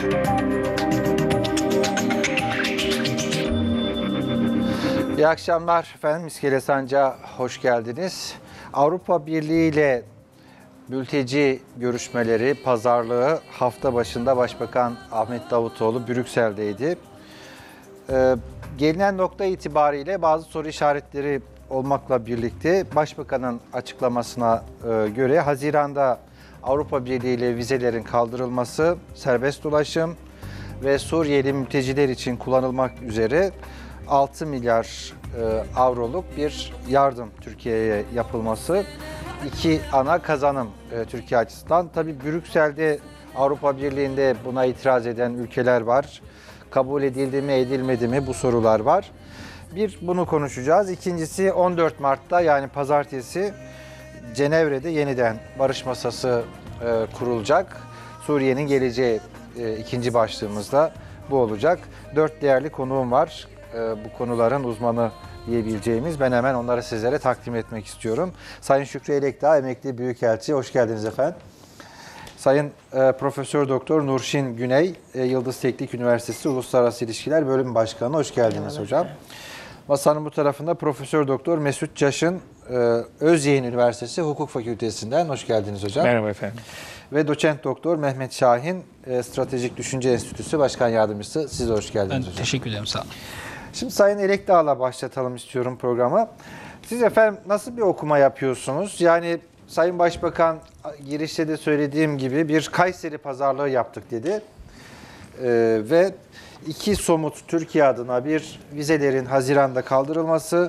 İyi akşamlar efendim. İskele Sancağı hoş geldiniz. Avrupa Birliği ile mülteci görüşmeleri, pazarlığı hafta başında Başbakan Ahmet Davutoğlu Brüksel'deydi. Gelinen nokta itibariyle bazı soru işaretleri olmakla birlikte Başbakan'ın açıklamasına göre Haziran'da Avrupa Birliği ile vizelerin kaldırılması, serbest dolaşım ve Suriyeli mülteciler için kullanılmak üzere 6 milyar avroluk bir yardım Türkiye'ye yapılması iki ana kazanım Türkiye açısından. Tabii Brüksel'de Avrupa Birliği'nde buna itiraz eden ülkeler var. Kabul edildi mi edilmedi mi bu sorular var. Bir bunu konuşacağız. İkincisi 14 Mart'ta yani pazartesi Cenevre'de yeniden barış masası kurulacak. Suriye'nin geleceği ikinci başlığımızda bu olacak. 4 değerli konuğum var. Bu konuların uzmanı diyebileceğimiz. Ben hemen onları sizlere takdim etmek istiyorum. Sayın Şükrü Elekdağ, emekli büyükelçi. Hoş geldiniz efendim. Sayın Profesör Doktor Nurşin Güney, Yıldız Teknik Üniversitesi Uluslararası İlişkiler Bölüm Başkanı. Hoş geldiniz hocam. Masanın bu tarafında Profesör Doktor Mesut Caşın, Özyeğin Üniversitesi Hukuk Fakültesinden. Hoş geldiniz hocam. Merhaba efendim. Ve Doçent Doktor Mehmet Şahin, Stratejik Düşünce Enstitüsü Başkan Yardımcısı. Siz de hoş geldiniz hocam. Teşekkür ederim, sağ olun. Şimdi Sayın Elekdağ'la başlatalım istiyorum programa. Siz efendim nasıl bir okuma yapıyorsunuz? Yani Sayın Başbakan girişte de söylediğim gibi bir Kayseri pazarlığı yaptık dedi. Ve iki somut Türkiye adına bir vizelerin Haziran'da kaldırılması,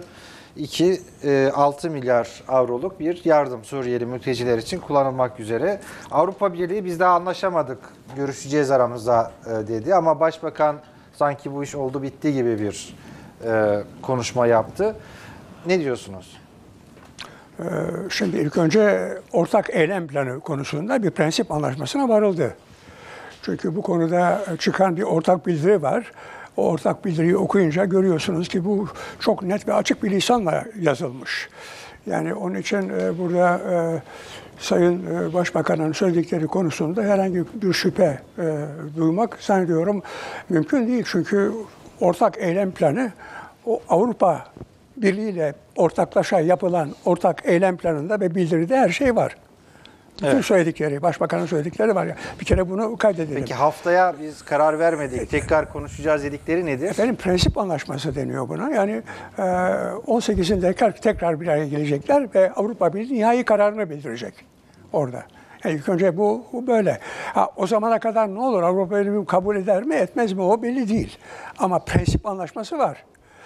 6 milyar avroluk bir yardım Suriyeli mülteciler için kullanılmak üzere. Avrupa Birliği biz daha anlaşamadık, görüşeceğiz aramızda dedi ama Başbakan sanki bu iş oldu bitti gibi bir konuşma yaptı. Ne diyorsunuz? Şimdi ilk önce ortak eylem planı konusunda bir prensip anlaşmasına varıldı. Çünkü bu konuda çıkan bir ortak bildiri var. O ortak bildiriyi okuyunca görüyorsunuz ki bu çok net ve açık bir lisanla yazılmış. Yani onun için burada Sayın Başbakan'ın söyledikleri konusunda herhangi bir şüphe duymak zannediyorum mümkün değil. Çünkü ortak eylem planı o Avrupa Birliği ile ortaklaşa yapılan ortak eylem planında ve bildiride her şey var. Bütün söyledikleri, Başbakan'ın söyledikleri var ya. Bir kere bunu kaydedelim. Peki haftaya biz karar vermedik, tekrar konuşacağız dedikleri nedir? Efendim prensip anlaşması deniyor buna. Yani 18'inde tekrar bir araya gelecekler ve Avrupa Birliği nihai kararını bildirecek orada. Yani ilk önce bu böyle. O zamana kadar ne olur? Avrupa Birliği kabul eder mi, etmez mi? O belli değil. Ama prensip anlaşması var.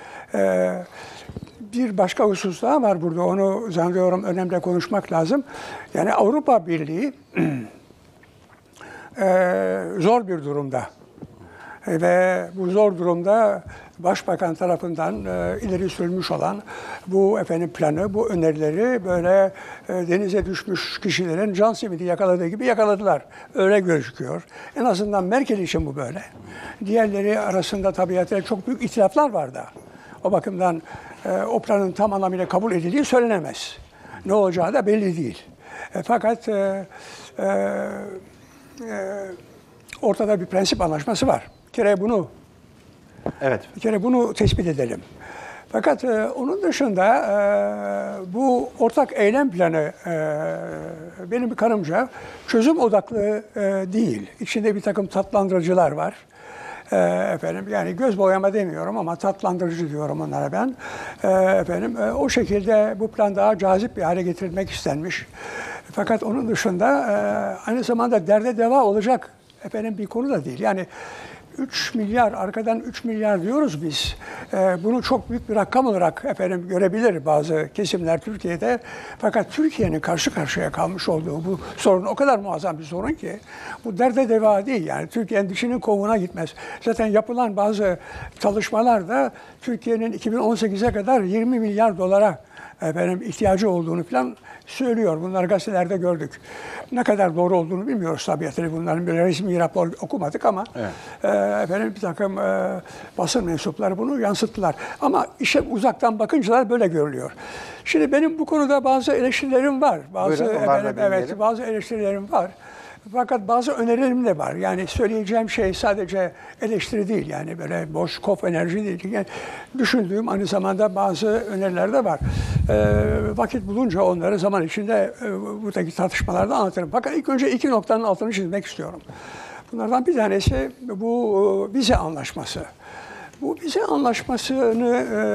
Bir başka husus daha var burada. Onu zannediyorum önemli konuşmak lazım. Yani Avrupa Birliği zor bir durumda. Ve bu zor durumda Başbakan tarafından ileri sürülmüş olan bu planı, bu önerileri böyle denize düşmüş kişilerin can simidi yakaladığı gibi yakaladılar. Öyle gözüküyor. En azından Merkel için bu böyle. Diğerleri arasında tabiatıyla çok büyük ihtilaflar var da. O bakımdan o planın tam anlamıyla kabul edildiği söylenemez. Ne olacağı da belli değil. Fakat ortada bir prensip anlaşması var. Bir kere bunu tespit edelim. Fakat onun dışında bu ortak eylem planı benim kanımca çözüm odaklı değil. İçinde bir takım tatlandırıcılar var. Yani göz boyama demiyorum ama tatlandırıcı diyorum onlara ben. O şekilde bu plan daha cazip bir hale getirilmek istenmiş. Fakat onun dışında aynı zamanda derde deva olacak bir konu da değil. Yani 3 milyar, arkadan 3 milyar diyoruz biz. Bunu çok büyük bir rakam olarak görebilir bazı kesimler Türkiye'de. Fakat Türkiye'nin karşı karşıya kalmış olduğu bu sorun o kadar muazzam bir sorun ki bu derde deva değil. Yani Türkiye'nin dişinin kovuğuna gitmez. Zaten yapılan bazı çalışmalar da Türkiye'nin 2018'e kadar 20 milyar dolara ihtiyacı olduğunu falan söylüyor. Bunları gazetelerde gördük. Ne kadar doğru olduğunu bilmiyoruz tabii. Bunların bir resmi rapor okumadık ama bir takım basın mensupları bunu yansıttılar. Ama işe uzaktan bakınca da böyle görülüyor. Şimdi benim bu konuda bazı eleştirilerim var. Bazı eleştirilerim var. Fakat bazı önerilerim de var. Yani söyleyeceğim şey sadece eleştiri değil. Yani böyle boş kop enerji değil. Yani düşündüğüm aynı zamanda bazı öneriler de var. Vakit bulunca onları zaman içinde buradaki tartışmalarda anlatırım. Fakat ilk önce iki noktanın altını çizmek istiyorum. Bunlardan bir tanesi bu vize anlaşması. Bu vize anlaşmasını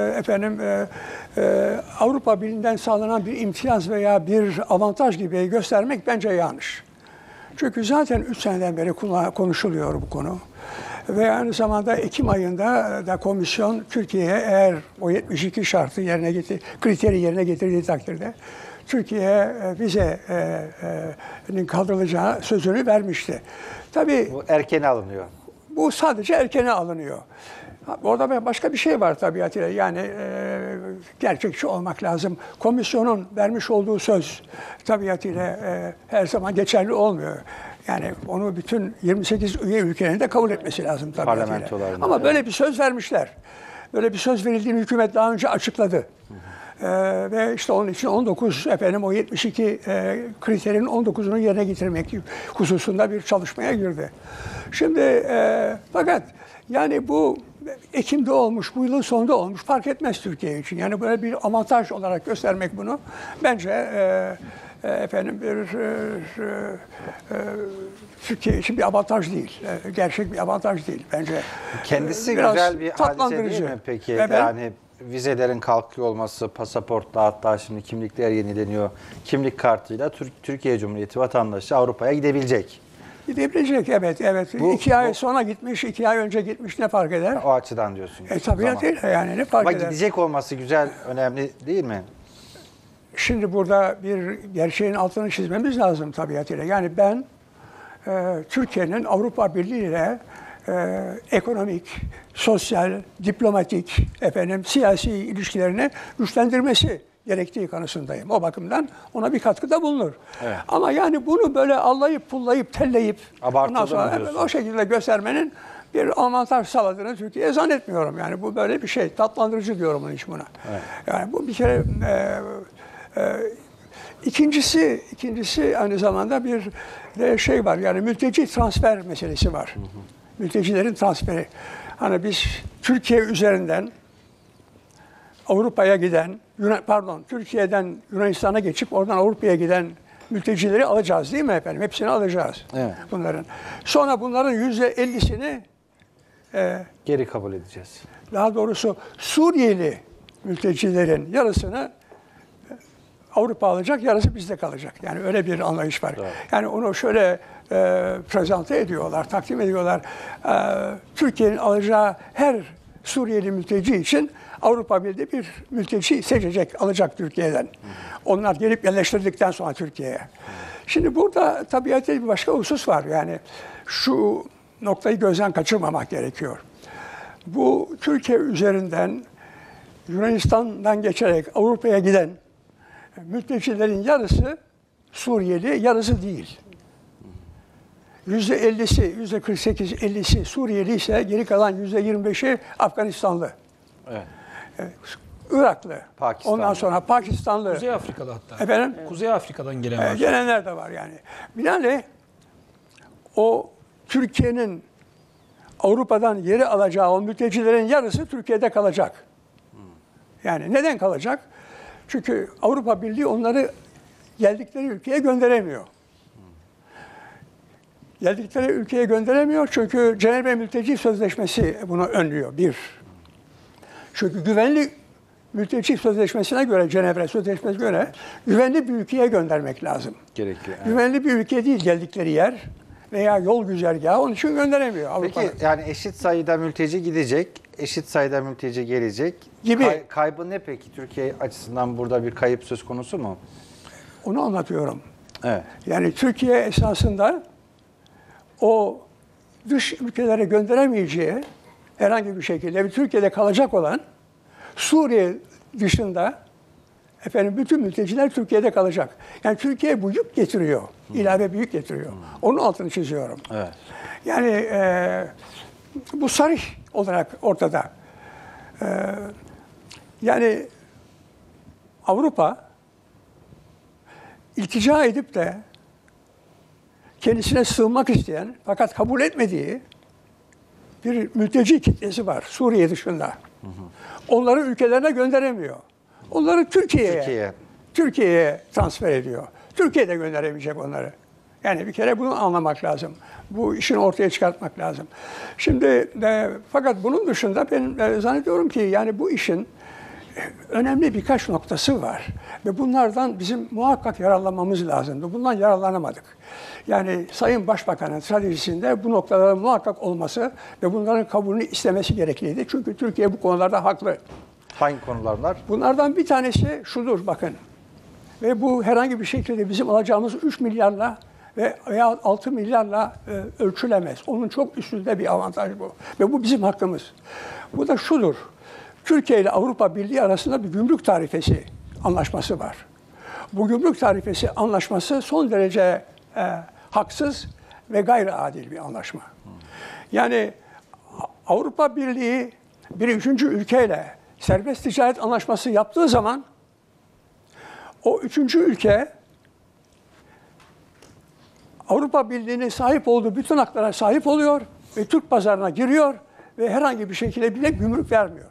Avrupa Birliği'nden sağlanan bir imtiyaz veya bir avantaj gibi göstermek bence yanlış. Çünkü zaten 3 seneden beri konuşuluyor bu konu. Ve aynı zamanda Ekim ayında da komisyon Türkiye'ye eğer o 72 şartı kriteri yerine getirdiği takdirde Türkiye'ye vizenin kaldırılacağı sözünü vermişti. Tabii Bu erkene alınıyor. bu sadece erkene alınıyor. Orada başka bir şey var tabiatıyla. Yani gerçekçi olmak lazım. Komisyonun vermiş olduğu söz tabiatıyla her zaman geçerli olmuyor. Yani onu bütün 28 üye ülkenin de kabul etmesi lazım tabiatıyla. Parlamentolarında, Ama böyle bir söz vermişler. Böyle bir söz verildiğini hükümet daha önce açıkladı. Ve işte onun için 19 o 72 kriterin 19'unu yerine getirmek hususunda bir çalışmaya girdi. Şimdi fakat yani bu Ekim'de olmuş, bu yılın sonunda olmuş fark etmez Türkiye için. Yani böyle bir avantaj olarak göstermek bunu bence Türkiye için bir avantaj değil. Gerçek bir avantaj değil bence. Kendisi Biraz güzel bir hadise değil mi peki? Yani vizelerin kalkıyor olması, pasaportla hatta şimdi kimlikler yenileniyor. Kimlik kartıyla Türkiye Cumhuriyeti vatandaşı Avrupa'ya gidebilecek. Gidebilecek evet. 2 ay sonra gitmiş, 2 ay önce gitmiş ne fark eder? O açıdan diyorsunuz. Tabiatıyla yani ne fark Ama eder? gidecek olması güzel, önemli değil mi? Şimdi burada bir gerçeğin altını çizmemiz lazım tabiatıyla. Yani ben Türkiye'nin Avrupa Birliği ile ekonomik, sosyal, diplomatik, siyasi ilişkilerini güçlendirmesi gerektiği kanısındayım. O bakımdan ona bir katkıda bulunur. Evet. Ama yani bunu böyle allayıp pullayıp telleyip ondan sonra o şekilde göstermenin bir avantaj sağladığını Türkiye'ye zannetmiyorum. Yani bu böyle bir şey. Tatlandırıcı diyorum onun için buna. Evet. Yani bu bir kere İkincisi aynı zamanda bir de şey var. Yani mülteci transfer meselesi var. Mültecilerin transferi. Hani biz Türkiye üzerinden Avrupa'ya giden, Türkiye'den Yunanistan'a geçip oradan Avrupa'ya giden mültecileri alacağız değil mi efendim? Hepsini alacağız. Evet. Bunların. Sonra bunların %50'sini geri kabul edeceğiz. Daha doğrusu Suriyeli mültecilerin yarısını Avrupa alacak, yarısı bizde kalacak. Yani öyle bir anlayış var. Evet. Yani onu şöyle prezente ediyorlar, takdim ediyorlar. Türkiye'nin alacağı her Suriyeli mülteci için Avrupa Birliği bir mülteci seçecek, alacak Türkiye'den. Onlar gelip yerleştirdikten sonra Türkiye'ye. Şimdi burada tabiatıyla bir başka husus var. Yani şu noktayı gözden kaçırmamak gerekiyor. Bu Türkiye üzerinden Yunanistan'dan geçerek Avrupa'ya giden mültecilerin yarısı Suriyeli, yarısı değil. %50'si, %48-50'si Suriyeli ise geri kalan %25'i Afganistanlı. Evet. Iraklı. Pakistanlı. Ondan sonra Pakistanlı. Kuzey Afrika'da hatta. Efendim? Kuzey Afrika'dan gelen var. Gelenler de var yani. Binaenaleyh o Türkiye'nin Avrupa'dan yeri alacağı o mültecilerin yarısı Türkiye'de kalacak. Yani neden kalacak? Çünkü Avrupa Birliği onları geldikleri ülkeye gönderemiyor. Geldikleri ülkeye gönderemiyor çünkü Cenevre Mülteci Sözleşmesi bunu önlüyor. Bir. Çünkü güvenli mülteci sözleşmesine göre, Cenevre Sözleşmesi'ne göre güvenli bir ülkeye göndermek lazım. Gerekiyor. Evet. Güvenli bir ülke değil geldikleri yer veya yol güzergahı, onun için gönderemiyor Avrupa. Peki yani eşit sayıda mülteci gidecek, eşit sayıda mülteci gelecek. Gibi. Kaybı ne peki? Türkiye açısından burada bir kayıp söz konusu mu? Onu anlatıyorum. Evet. Yani Türkiye esasında o dış ülkelere gönderemeyeceği herhangi bir şekilde Türkiye'de kalacak olan Suriye dışında bütün mülteciler Türkiye'de kalacak. Yani Türkiye bu yük getiriyor. İlave bir yük getiriyor. Onun altını çiziyorum. Evet. Yani bu sarih olarak ortada. Yani Avrupa iltica edip de kendisine sığınmak isteyen fakat kabul etmediği bir mülteci kitlesi var Suriye dışında. Onları ülkelerine gönderemiyor. Onları Türkiye'ye transfer ediyor. Türkiye de gönderemeyecek onları. Yani bir kere bunu anlamak lazım. Bu işin ortaya çıkartmak lazım. Şimdi fakat bunun dışında ben zannediyorum ki yani bu işin önemli birkaç noktası var. Ve bunlardan bizim muhakkak yararlanmamız lazımdı. Bundan yararlanamadık. Yani Sayın Başbakan'ın stratejisinde bu noktaların muhakkak olması ve bunların kabulünü istemesi gerekliydi. Çünkü Türkiye bu konularda haklı. Hangi konular? Bunlardan bir tanesi şudur bakın. Ve bu herhangi bir şekilde bizim alacağımız 3 milyarla veya 6 milyarla ölçülemez. Onun çok üstünde bir avantaj bu. Ve bu bizim hakkımız. Bu da şudur. Türkiye ile Avrupa Birliği arasında bir gümrük tarifesi anlaşması var. Bu gümrük tarifesi anlaşması son derece haksız ve gayri adil bir anlaşma. Yani Avrupa Birliği bir üçüncü ülkeyle serbest ticaret anlaşması yaptığı zaman o üçüncü ülke Avrupa Birliği'nin sahip olduğu bütün haklara sahip oluyor ve Türk pazarına giriyor ve herhangi bir şekilde bile gümrük vermiyor.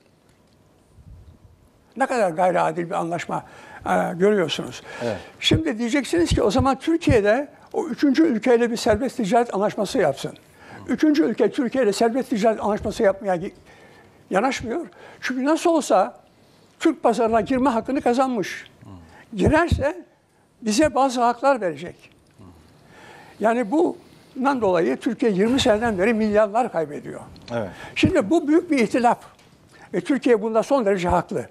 Ne kadar gayri adil bir anlaşma görüyorsunuz. Evet. Şimdi diyeceksiniz ki o zaman Türkiye'de o üçüncü ülkeyle bir serbest ticaret anlaşması yapsın. Üçüncü ülke Türkiye ile serbest ticaret anlaşması yapmaya yanaşmıyor. Çünkü nasıl olsa Türk pazarına girme hakkını kazanmış. Girerse bize bazı haklar verecek. Yani bundan dolayı Türkiye 20 seneden beri milyarlar kaybediyor. Evet. Şimdi bu büyük bir ihtilaf. Ve Türkiye bunda son derece haklı.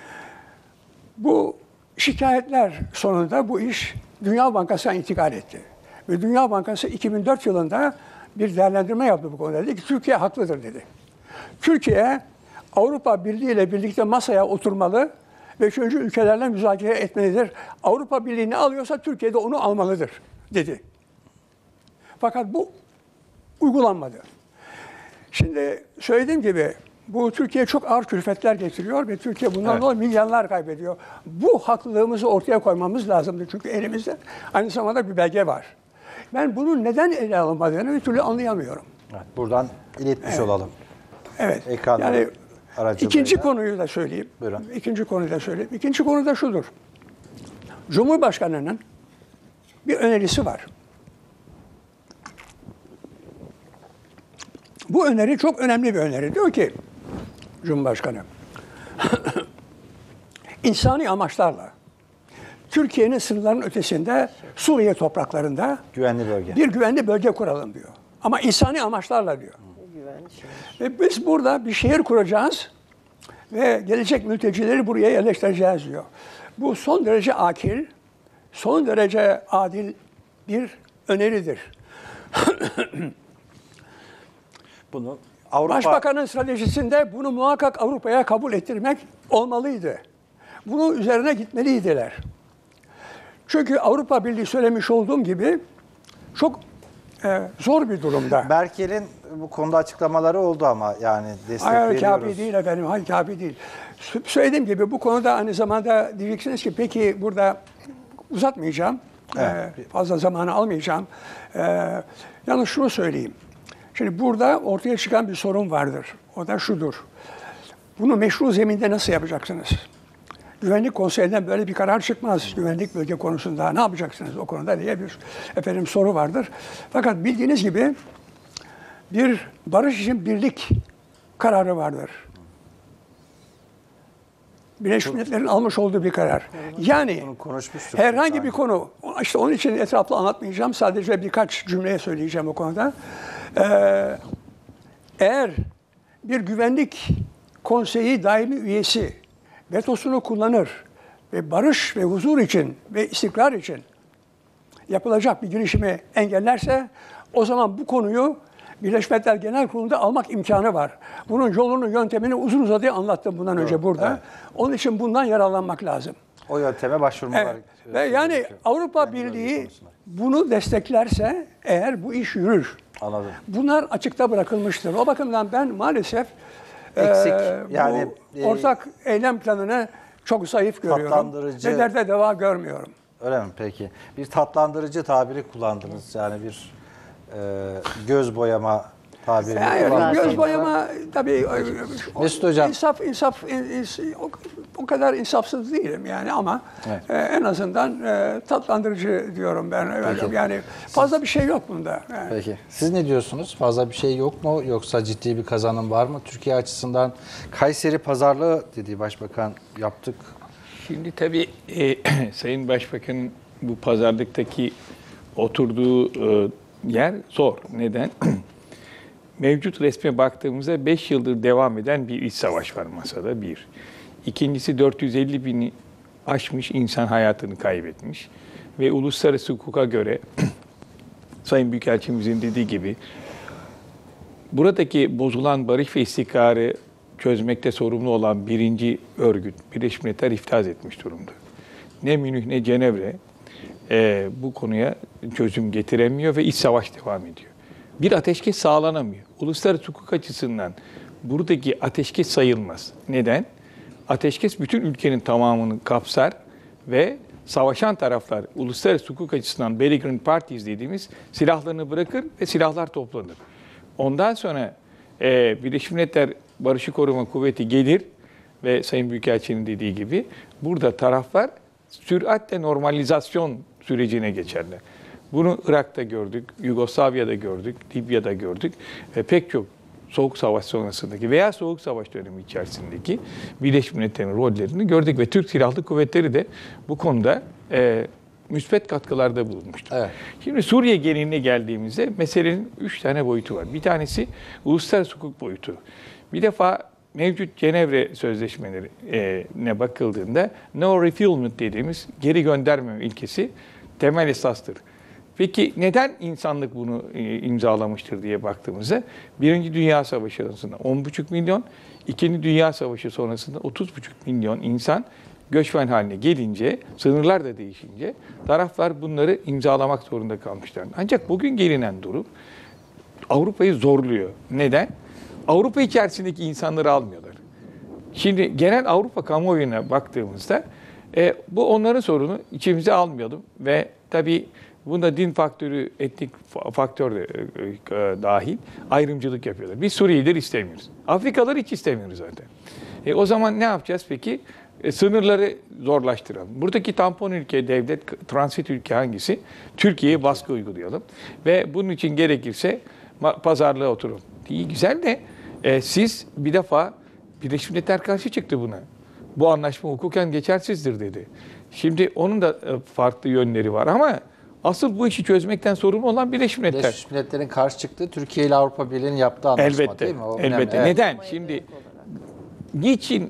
Bu şikayetler sonunda bu iş Dünya Bankası'na intikal etti. Ve Dünya Bankası 2004 yılında bir değerlendirme yaptı bu konuda. Dedi ki Türkiye haklıdır dedi. Türkiye Avrupa Birliği ile birlikte masaya oturmalı ve üçüncü ülkelerle müzakere etmelidir. Avrupa Birliği ne alıyorsa Türkiye de onu almalıdır dedi. Fakat bu uygulanmadı. Şimdi söylediğim gibi bu Türkiye çok ağır külfetler getiriyor ve Türkiye bundan dolayı milyarlar kaybediyor. Bu haklılığımızı ortaya koymamız lazımdı çünkü elimizde aynı zamanda bir belge var. Ben bunun neden ele alınmadığını bir türlü anlayamıyorum. Evet, buradan iletmiş olalım. Evet. Ekran yani aracılığıyla. ikinci konuyu da söyleyeyim. Buyurun. İkinci konuyu da söyleyeyim. İkinci konu da şudur. Cumhurbaşkanı'nın bir önerisi var. Bu öneri çok önemli bir öneri. Diyor ki Cumhurbaşkanı, insani amaçlarla Türkiye'nin sınırlarının ötesinde Suriye topraklarında bir güvenli bölge kuralım diyor. Ama insani amaçlarla diyor. Ve biz burada bir şehir kuracağız ve gelecek mültecileri buraya yerleştireceğiz diyor. Bu son derece akil, son derece adil bir öneridir. Bunu Başbakanın stratejisinde bunu muhakkak Avrupa'ya kabul ettirmek olmalıydı. Bunun üzerine gitmeliydiler. Çünkü Avrupa Birliği söylemiş olduğum gibi çok zor bir durumda. Merkel'in bu konuda açıklamaları oldu ama yani destek veriyoruz. Hayır kafi değil efendim, hayır kafi değil. Söylediğim gibi bu konuda aynı zamanda diyeceksiniz ki peki burada uzatmayacağım, fazla zamanı almayacağım. Yalnız şunu söyleyeyim. Şimdi burada ortaya çıkan bir sorun vardır. O da şudur. Bunu meşru zeminde nasıl yapacaksınız? Güvenlik Konseyi'nden böyle bir karar çıkmaz. Güvenlik bölge konusunda ne yapacaksınız o konuda diye bir soru vardır. Fakat bildiğiniz gibi bir barış için birlik kararı vardır. Birleşmiş Milletler'in almış olduğu bir karar. Yani herhangi bir konu, işte onun için etraflı anlatmayacağım. Sadece birkaç cümleye söyleyeceğim o konuda. Eğer bir güvenlik konseyi daimi üyesi vetosunu kullanır ve barış ve huzur için ve istikrar için yapılacak bir girişimi engellerse o zaman bu konuyu Birleşmiş Milletler Genel Kurulu'nda almak imkanı var. Bunun yolunu, yöntemini uzun uzadıya anlattım bundan önce burada. Evet. Onun için bundan yararlanmak lazım. O yönteme başvurmalar. Evet. Ve yani Avrupa Birliği bunu desteklerse eğer bu iş yürür. Anladım. Bunlar açıkta bırakılmıştır. O bakımdan ben maalesef eksik. Yani bu ortak eylem planını çok zayıf görüyorum. Ve derde deva görmüyorum. Öyle mi? Peki. Bir tatlandırıcı tabiri kullandınız. Yani bir göz boyama tabiri Yani kullandınız. göz boyama tabii Mesut Hocam. O kadar insafsız değilim yani ama Evet. en azından tatlandırıcı diyorum ben. Peki. Yani fazla bir şey yok bunda. Yani. Peki. Siz ne diyorsunuz? Fazla bir şey yok mu? Yoksa ciddi bir kazanım var mı? Türkiye açısından Kayseri pazarlığı dediği Başbakan yaptık. Şimdi tabii Sayın Başbakan'ın bu pazarlıktaki oturduğu yer zor. Neden? Mevcut resme baktığımızda 5 yıldır devam eden bir iç savaş var masada bir. İkincisi 450 bini aşmış insan hayatını kaybetmiş. Ve uluslararası hukuka göre Sayın Büyükelçimizin dediği gibi buradaki bozulan barış ve istikrarı çözmekte sorumlu olan birinci örgüt Birleşmiş Milletler iflas etmiş durumda. Ne Münih ne Cenevre bu konuya çözüm getiremiyor ve iç savaş devam ediyor. Bir ateşkes sağlanamıyor. Uluslararası hukuk açısından buradaki ateşkes sayılmaz. Neden? Ateşkes bütün ülkenin tamamını kapsar ve savaşan taraflar uluslararası hukuk açısından belligerent parties dediğimiz silahlarını bırakır ve silahlar toplanır. Ondan sonra Birleşmiş Milletler Barışı Koruma Kuvveti gelir ve Sayın Büyükelçinin dediği gibi burada taraflar süratle normalizasyon sürecine geçerler. Bunu Irak'ta gördük, Yugoslavya'da gördük, Libya'da gördük ve pek çok Soğuk Savaş sonrasındaki veya Soğuk Savaş dönemi içerisindeki Birleşmiş Milletler'in rollerini gördük ve Türk Silahlı Kuvvetleri de bu konuda müspet katkılarda bulunmuştur. Evet. Şimdi Suriye geneline geldiğimizde meselenin 3 tane boyutu var. Bir tanesi uluslararası hukuk boyutu. Bir defa mevcut Cenevre sözleşmelerine bakıldığında no refoulement dediğimiz geri göndermeme ilkesi temel esastır. Peki neden insanlık bunu imzalamıştır diye baktığımızda Birinci Dünya Savaşı sonrasında 10,5 milyon, İkinci Dünya Savaşı sonrasında 30,5 milyon insan göçmen haline gelince, sınırlar da değişince taraflar bunları imzalamak zorunda kalmışlar. Ancak bugün gelinen durum Avrupa'yı zorluyor. Neden? Avrupa içerisindeki insanları almıyorlar. Şimdi genel Avrupa kamuoyuna baktığımızda bu onların sorunu, içimize almayalım ve tabii bunda din faktörü, etnik faktör de dahil ayrımcılık yapıyorlar. Biz Suriyeliler istemiyoruz. Afrikalıları hiç istemiyoruz zaten. O zaman ne yapacağız peki? Sınırları zorlaştıralım. Buradaki tampon ülke, devlet, transit ülke hangisi? Türkiye'ye baskı uygulayalım. Ve bunun için gerekirse pazarlığa oturalım. İyi güzel de siz bir defa Birleşmiş Milletler karşı çıktı buna. Bu anlaşma hukuken geçersizdir dedi. Şimdi onun da farklı yönleri var ama asıl bu işi çözmekten sorumlu olan Birleşmiş Milletler. Birleşmiş Milletler'in karşı çıktığı Türkiye ile Avrupa Birliği'nin yaptığı anlaşma Elbette, değil mi? O elbette. önemli. Evet. Neden? Şimdi niçin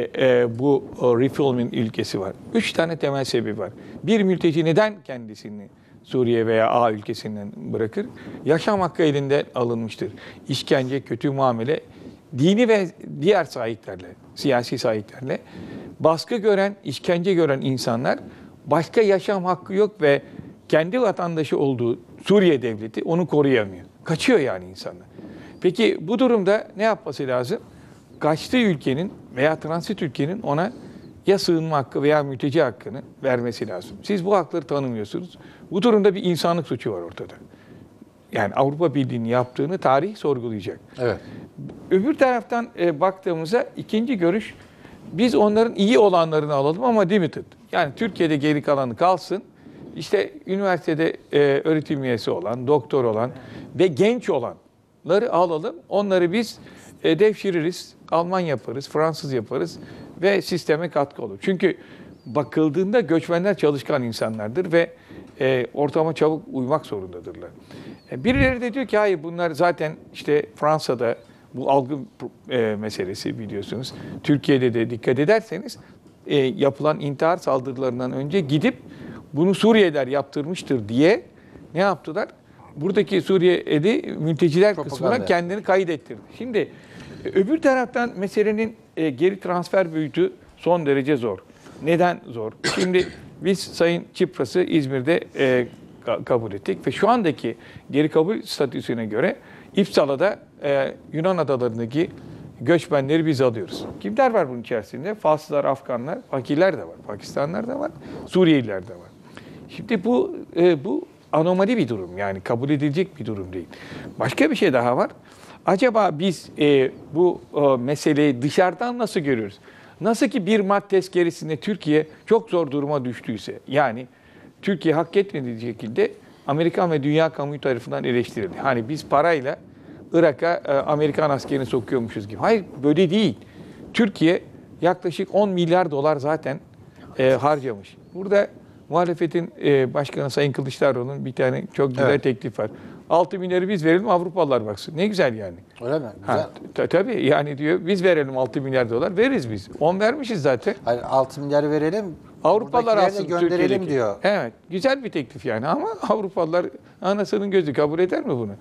bu refoulement ülkesi var? 3 tane temel sebebi var. Bir, mülteci neden kendisini Suriye veya A ülkesinden bırakır? Yaşam hakkı elinden alınmıştır. İşkence, kötü muamele, dini ve diğer sahiplerle, siyasi sahiplerle baskı gören, işkence gören insanlar başka yaşam hakkı yok ve kendi vatandaşı olduğu Suriye devleti onu koruyamıyor. Kaçıyor yani insanlar. Peki bu durumda ne yapması lazım? Kaçtığı ülkenin veya transit ülkenin ona ya sığınma hakkı veya mülteci hakkını vermesi lazım. Siz bu hakları tanımıyorsunuz. Bu durumda bir insanlık suçu var ortada. Yani Avrupa Birliği'nin yaptığını tarih sorgulayacak. Evet. Öbür taraftan baktığımızda ikinci görüş, biz onların iyi olanlarını alalım ama limited. Yani Türkiye'de geri kalanı kalsın. İşte üniversitede öğretim üyesi olan, doktor olan ve genç olanları alalım. Onları biz devşiririz, Alman yaparız, Fransız yaparız ve sisteme katkı olur. Çünkü bakıldığında göçmenler çalışkan insanlardır ve ortama çabuk uymak zorundadırlar. Birileri de diyor ki hayır bunlar zaten işte Fransa'da bu algı meselesi biliyorsunuz. Türkiye'de de dikkat ederseniz yapılan intihar saldırılarından önce gidip bunu Suriyeliler yaptırmıştır diye ne yaptılar? Buradaki Suriye'de mülteciler kısmına kendini kaydettirdi. Şimdi öbür taraftan meselenin geri transfer boyutu son derece zor. Neden zor? Şimdi biz Sayın Tsipras'ı İzmir'de kabul ettik ve şu andaki geri kabul statüsüne göre İpsala'da Yunan adalarındaki göçmenleri biz alıyoruz. Kimler var bunun içerisinde? Faslılar, Afganlar, Pakiler de var, Pakistanlılar da var, Suriyeliler de var. Şimdi bu anomali bir durum, yani kabul edilecek bir durum değil. Başka bir şey daha var. Acaba biz bu meseleyi dışarıdan nasıl görüyoruz? Nasıl ki 1 Mart tezkeresinde Türkiye çok zor duruma düştüyse, yani Türkiye hak etmediği şekilde Amerikan ve dünya kamuoyu tarafından eleştirildi. Hani biz parayla Irak'a Amerikan askerini sokuyormuşuz gibi. Hayır, böyle değil. Türkiye yaklaşık 10 milyar dolar zaten harcamış. Burada muhalefetin başkanı Sayın Kılıçdaroğlu'nun bir tane çok güzel teklif var. 6 milyarı biz verelim, Avrupalılar baksın. Ne güzel yani. Öyle mi? Güzel. Tabii yani diyor, biz verelim 6 milyar dolar, veririz biz. 10 vermişiz zaten. Hayır, 6 milyar verelim. Avrupalılar buradakileri alsın, de gönderelim Türkiye'deki diyor. Evet, güzel bir teklif yani, ama Avrupalılar anasının gözü kabul eder mi bunu?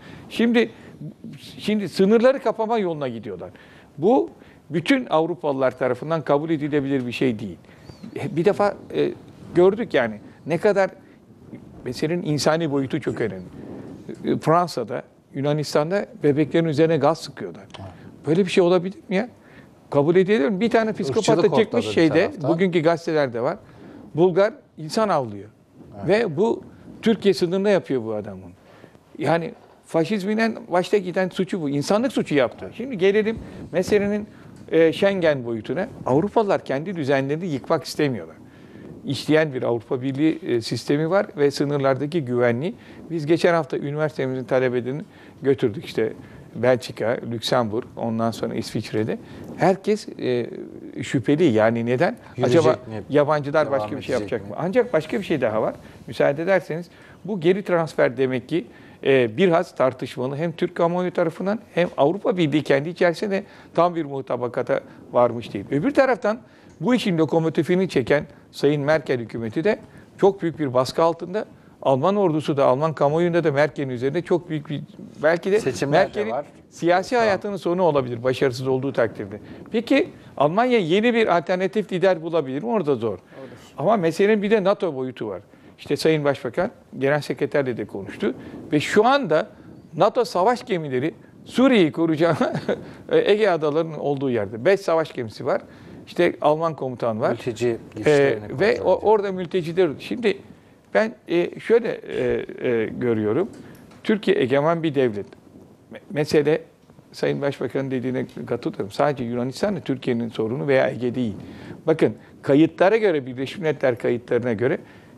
Şimdi sınırları kapama yoluna gidiyorlar. Bu bütün Avrupalılar tarafından kabul edilebilir bir şey değil. Bir defa gördük yani ne kadar meselenin insani boyutu çok önemli. Fransa'da, Yunanistan'da bebeklerin üzerine gaz sıkıyorlar. Böyle bir şey olabilir mi ya? Kabul edilir mi? Bir tane psikopata Irkçılık çıkmış ortada bir şeyde, tarafta. bugünkü gazetelerde var. Bulgar insan avlıyor. Ve bu Türkiye sınırında yapıyor bu adamın. Yani faşizmden başta giden suçu bu. İnsanlık suçu yaptı. Şimdi gelelim meselenin Schengen boyutuna. Avrupalılar kendi düzenlerini yıkmak istemiyorlar. İşleyen bir Avrupa Birliği sistemi var ve sınırlardaki güvenliği. Biz geçen hafta üniversitemizin talebelerini götürdük işte Belçika, Lüksemburg, ondan sonra İsviçre'de. Herkes şüpheli. Yani neden? Yürüyecek Acaba mi? yabancılar Devam başka bir şey edecek yapacak mi? mı? Ancak başka bir şey daha var. Müsaade ederseniz bu geri transfer demek ki biraz tartışmalı. Hem Türk kamuoyu tarafından hem Avrupa Birliği kendi içerisinde tam bir mutabakata varmış değil. Öbür taraftan bu işin lokomotifini çeken Sayın Merkel hükümeti de çok büyük bir baskı altında. Alman ordusu da, Alman kamuoyunda da Merkel'in üzerinde çok büyük bir, belki de Seçimler de Merkel'in var. siyasi hayatının sonu olabilir başarısız olduğu takdirde. Peki Almanya yeni bir alternatif lider bulabilir mi? Orada zor. Ama meselenin bir de NATO boyutu var. İşte Sayın Başbakan Genel Sekreterle de konuştu ve şu anda NATO savaş gemileri Suriye'yi koruyacağına Ege Adaları'nın olduğu yerde 5 savaş gemisi var. İşte Alman komutan var. Mülteci geçişlerini Ve kontrol ediyor. orada mülteciler. Şimdi ben şöyle görüyorum. Türkiye egemen bir devlet. Mesele Sayın Başbakan'ın dediğine katılıyorum. Sadece Yunanistan'la Türkiye'nin sorunu veya Ege değil. Bakın kayıtlara göre, Birleşmiş Milletler kayıtlarına göre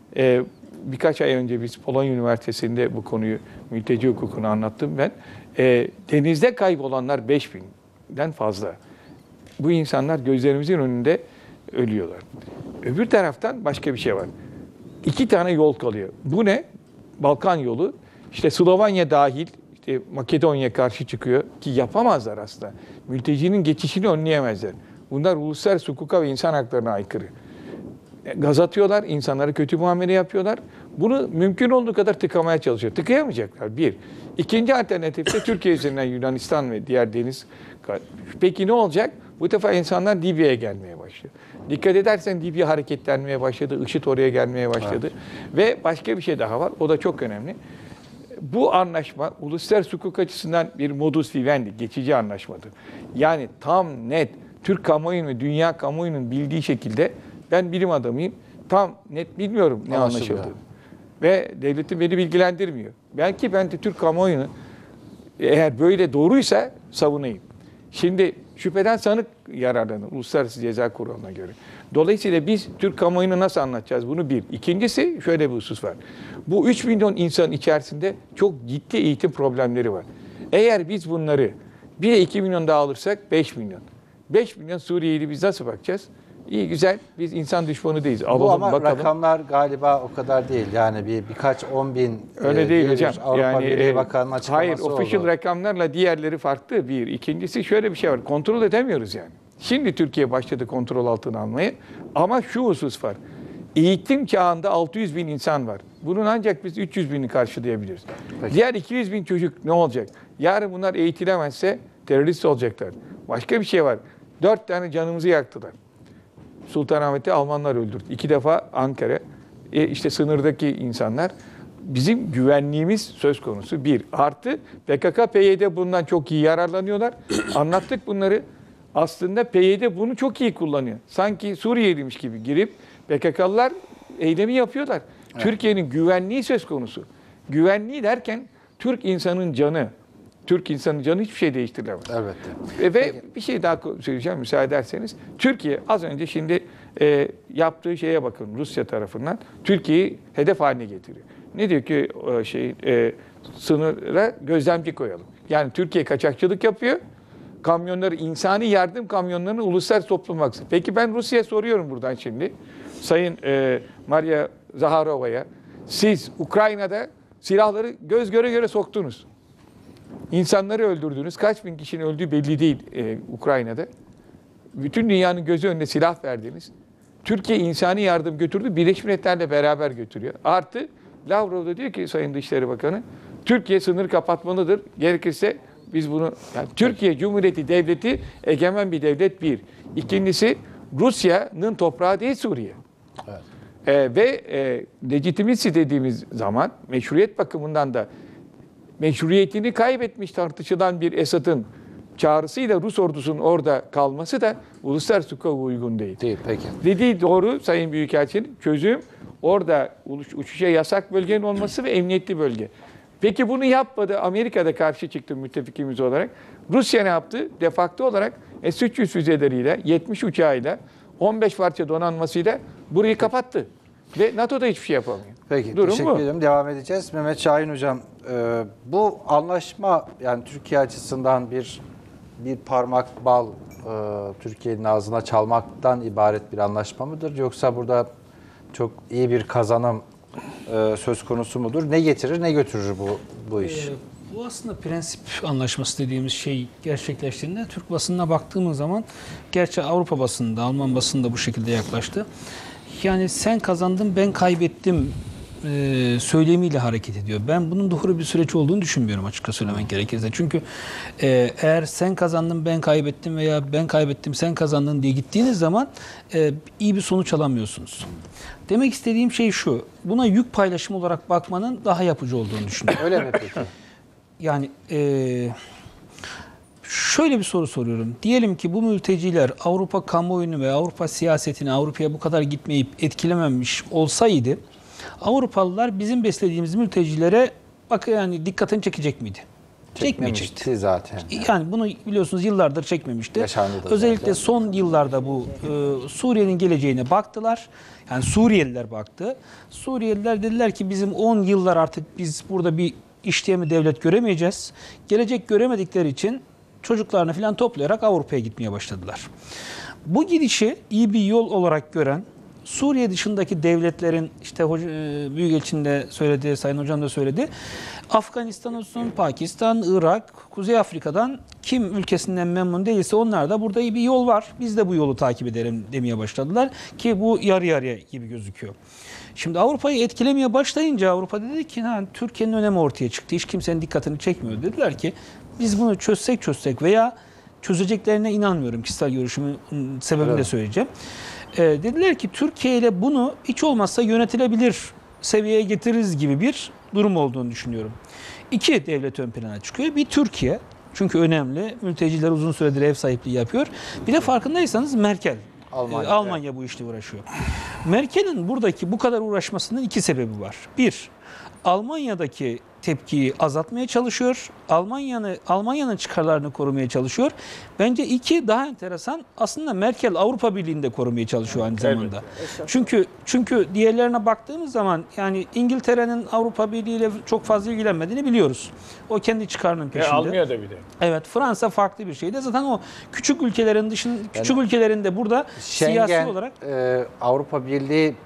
birkaç ay önce biz Polonya Üniversitesi'nde bu konuyu, mülteci hukukunu anlattım ben. Denizde kaybolanlar 5000'den fazla. Bu insanlar gözlerimizin önünde ölüyorlar. Öbür taraftan başka bir şey var. 2 tane yol kalıyor. Bu ne? Balkan yolu. İşte Slovenya dahil, işte Makedonya karşı çıkıyor ki yapamazlar aslında. Mültecinin geçişini önleyemezler. Bunlar uluslararası hukuka ve insan haklarına aykırı. Gaz atıyorlar, insanlara kötü muamele yapıyorlar. Bunu mümkün olduğu kadar tıkamaya çalışıyor. Tıkayamayacaklar. Bir. İkinci alternatif de Türkiye üzerinden Yunanistan ve diğer deniz. Peki ne olacak? Bu defa insanlar Libya'ya gelmeye başlıyor. Dikkat edersen Libya hareketlenmeye başladı, IŞİD oraya gelmeye başladı. Evet. Ve başka bir şey daha var, o da çok önemli. Bu anlaşma uluslararası hukuk açısından bir modus vivendi, geçici anlaşmadır. Yani tam net Türk kamuoyunun ve dünya kamuoyunun bildiği şekilde, ben bilim adamıyım, tam net bilmiyorum ne anlaşıldı. Ve devletin beni bilgilendirmiyor. Belki ben de Türk kamuoyunu eğer böyle doğruysa savunayım. Şimdi şüpheden sanık yararlanır Uluslararası Ceza Kurulu'na göre. Dolayısıyla biz Türk kamuoyunu nasıl anlatacağız bunu bir. İkincisi şöyle bir husus var. Bu 3 milyon insan içerisinde çok ciddi eğitim problemleri var. Eğer biz bunları 1'e 2 milyon daha alırsak 5 milyon. 5 milyon Suriyeli biz nasıl bakacağız? İyi güzel, biz insan düşmanı değiliz. Alalım, bu ama bakalım. rakamlar galiba o kadar değil. Yani birkaç 10 bin Öyle değil hocam. Avrupa Birliği Bakanı'nın açıklaması hayır, official oldu. rakamlarla diğerleri farklı bir. İkincisi şöyle bir şey var. Kontrol edemiyoruz yani. Şimdi Türkiye başladı kontrol altına almaya. Ama şu husus var. Eğitim çağında 600 bin insan var. Bunun ancak biz 300 bini karşılayabiliriz. Peki. Diğer 200 bin çocuk ne olacak? Yarın bunlar eğitilemezse terörist olacaklar. Başka bir şey var. 4 tane canımızı yaktılar. Sultanahmet'te Almanlar öldürdü. 2 defa Ankara. İşte sınırdaki insanlar. Bizim güvenliğimiz söz konusu. Bir. Artı PKK, PYD bundan çok iyi yararlanıyorlar. Anlattık bunları. Aslında PYD bunu çok iyi kullanıyor. Sanki Suriyeliymiş gibi girip PKK'lılar eylemi yapıyorlar. Türkiye'nin güvenliği söz konusu. Güvenliği derken Türk insanın canı hiçbir şey değiştiremez. Elbette. Ve bir şey daha söyleyeceğim müsaade ederseniz. Türkiye az önce şimdi yaptığı şeye bakın Rusya tarafından Türkiye'yi hedef haline getiriyor. Ne diyor ki sınıra gözlemci koyalım. Yani Türkiye kaçakçılık yapıyor. Kamyonları, insani yardım kamyonlarını uluslararası toplum haksız. Peki ben Rusya'ya soruyorum buradan şimdi. Sayın Maria Zaharova'ya. Siz Ukrayna'da silahları göz göre göre soktunuz. İnsanları öldürdünüz. Kaç bin kişinin öldüğü belli değil Ukrayna'da. Bütün dünyanın gözü önüne silah verdiniz. Türkiye insani yardım götürdü. Birleşmiş Milletler'le beraber götürüyor. Artı Lavrov da diyor ki Sayın Dışişleri Bakanı, Türkiye sınır kapatmalıdır. Gerekirse biz bunu... Yani Türkiye Cumhuriyeti Devleti egemen bir devlet bir. İkincisi Rusya'nın toprağı değil Suriye. Evet. Legitimisi dediğimiz zaman meşruiyet bakımından da meşruiyetini kaybetmiş tartışılan bir Esad'ın çağrısıyla Rus ordusunun orada kalması da uluslararası hukuka uygun değil. Değil, peki. Dediği doğru Sayın Büyükelçinin. Çözüm orada uçuşa yasak bölgenin olması ve emniyetli bölge. Peki bunu yapmadı. Amerika'da karşı çıktı müttefikimiz olarak. Rusya ne yaptı? De facto olarak S-300 füzeleriyle, 70 uçağıyla, 15 parça donanmasıyla burayı kapattı. Ve NATO da hiçbir şey yapamıyor. Peki, Durum teşekkür bu. ederim. Devam edeceğiz. Mehmet Şahin Hocam, bu anlaşma yani Türkiye açısından bir parmak bal Türkiye'nin ağzına çalmaktan ibaret bir anlaşma mıdır? Yoksa burada çok iyi bir kazanım söz konusu mudur? Ne getirir, ne götürür bu iş? Bu aslında prensip anlaşması dediğimiz şey gerçekleştiğinde Türk basınına baktığımız zaman, gerçi Avrupa basınında, Alman basınında bu şekilde yaklaştı. Yani sen kazandın, ben kaybettim söylemiyle hareket ediyor. Ben bunun doğru bir süreç olduğunu düşünmüyorum açıkça söylemek gerekirse. Çünkü eğer sen kazandın, ben kaybettim veya ben kaybettim, sen kazandın diye gittiğiniz zaman iyi bir sonuç alamıyorsunuz. Demek istediğim şey şu, buna yük paylaşımı olarak bakmanın daha yapıcı olduğunu düşünüyorum. Öyle mi peki? Yani şöyle bir soru soruyorum. Diyelim ki bu mülteciler Avrupa kamuoyunu ve Avrupa siyasetini Avrupa'ya bu kadar gitmeyip etkilememiş olsaydı, Avrupalılar bizim beslediğimiz mültecilere yani dikkatini çekecek miydi? Çekmeyecekti Zaten. Yani bunu biliyorsunuz yıllardır çekmemişti. Yaşandı da Özellikle zaten. son yıllarda bu Suriye'nin geleceğine baktılar. Yani Suriyeliler baktı. Suriyeliler dediler ki bizim 10 yıllar artık biz burada bir işlemi devlet göremeyeceğiz. Gelecek göremedikleri için çocuklarını falan toplayarak Avrupa'ya gitmeye başladılar. Bu gidişi iyi bir yol olarak gören Suriye dışındaki devletlerin, işte Büyükelçin de söyledi, Sayın Hocam da söyledi. Afganistan olsun, Pakistan, Irak, Kuzey Afrika'dan kim ülkesinden memnun değilse onlar da burada iyi bir yol var. Biz de bu yolu takip edelim demeye başladılar ki bu yarı yarıya gibi gözüküyor. Şimdi Avrupa'yı etkilemeye başlayınca Avrupa dedi ki Türkiye'nin önemi ortaya çıktı. Hiç kimsenin dikkatini çekmiyor. Dediler ki biz bunu çözsek veya çözeceklerine inanmıyorum. Kişisel görüşümün sebebini de söyleyeceğim. Dediler ki Türkiye ile bunu hiç olmazsa yönetilebilir seviyeye getiririz gibi bir durum olduğunu düşünüyorum. İki devlet ön plana çıkıyor. Bir Türkiye. Çünkü önemli. Mülteciler uzun süredir ev sahipliği yapıyor. Bir de farkındaysanız Merkel. Almanya bu işle uğraşıyor. Merkel'in buradaki bu kadar uğraşmasının iki sebebi var. Bir, Almanya'daki tepkiyi azaltmaya çalışıyor. Almanya'nın çıkarlarını korumaya çalışıyor. Bence iki, daha enteresan, aslında Merkel Avrupa Birliği'ni de korumaya çalışıyor aynı zamanda. Çünkü diğerlerine baktığımız zaman yani İngiltere'nin Avrupa Birliği ile çok fazla ilgilenmediğini biliyoruz. O kendi çıkarının peşinde. Almıyor da bir de. Evet, Fransa farklı bir şeydi. Zaten o küçük ülkelerin dışında ülkelerinde burada siyasi olarak Avrupa Birliği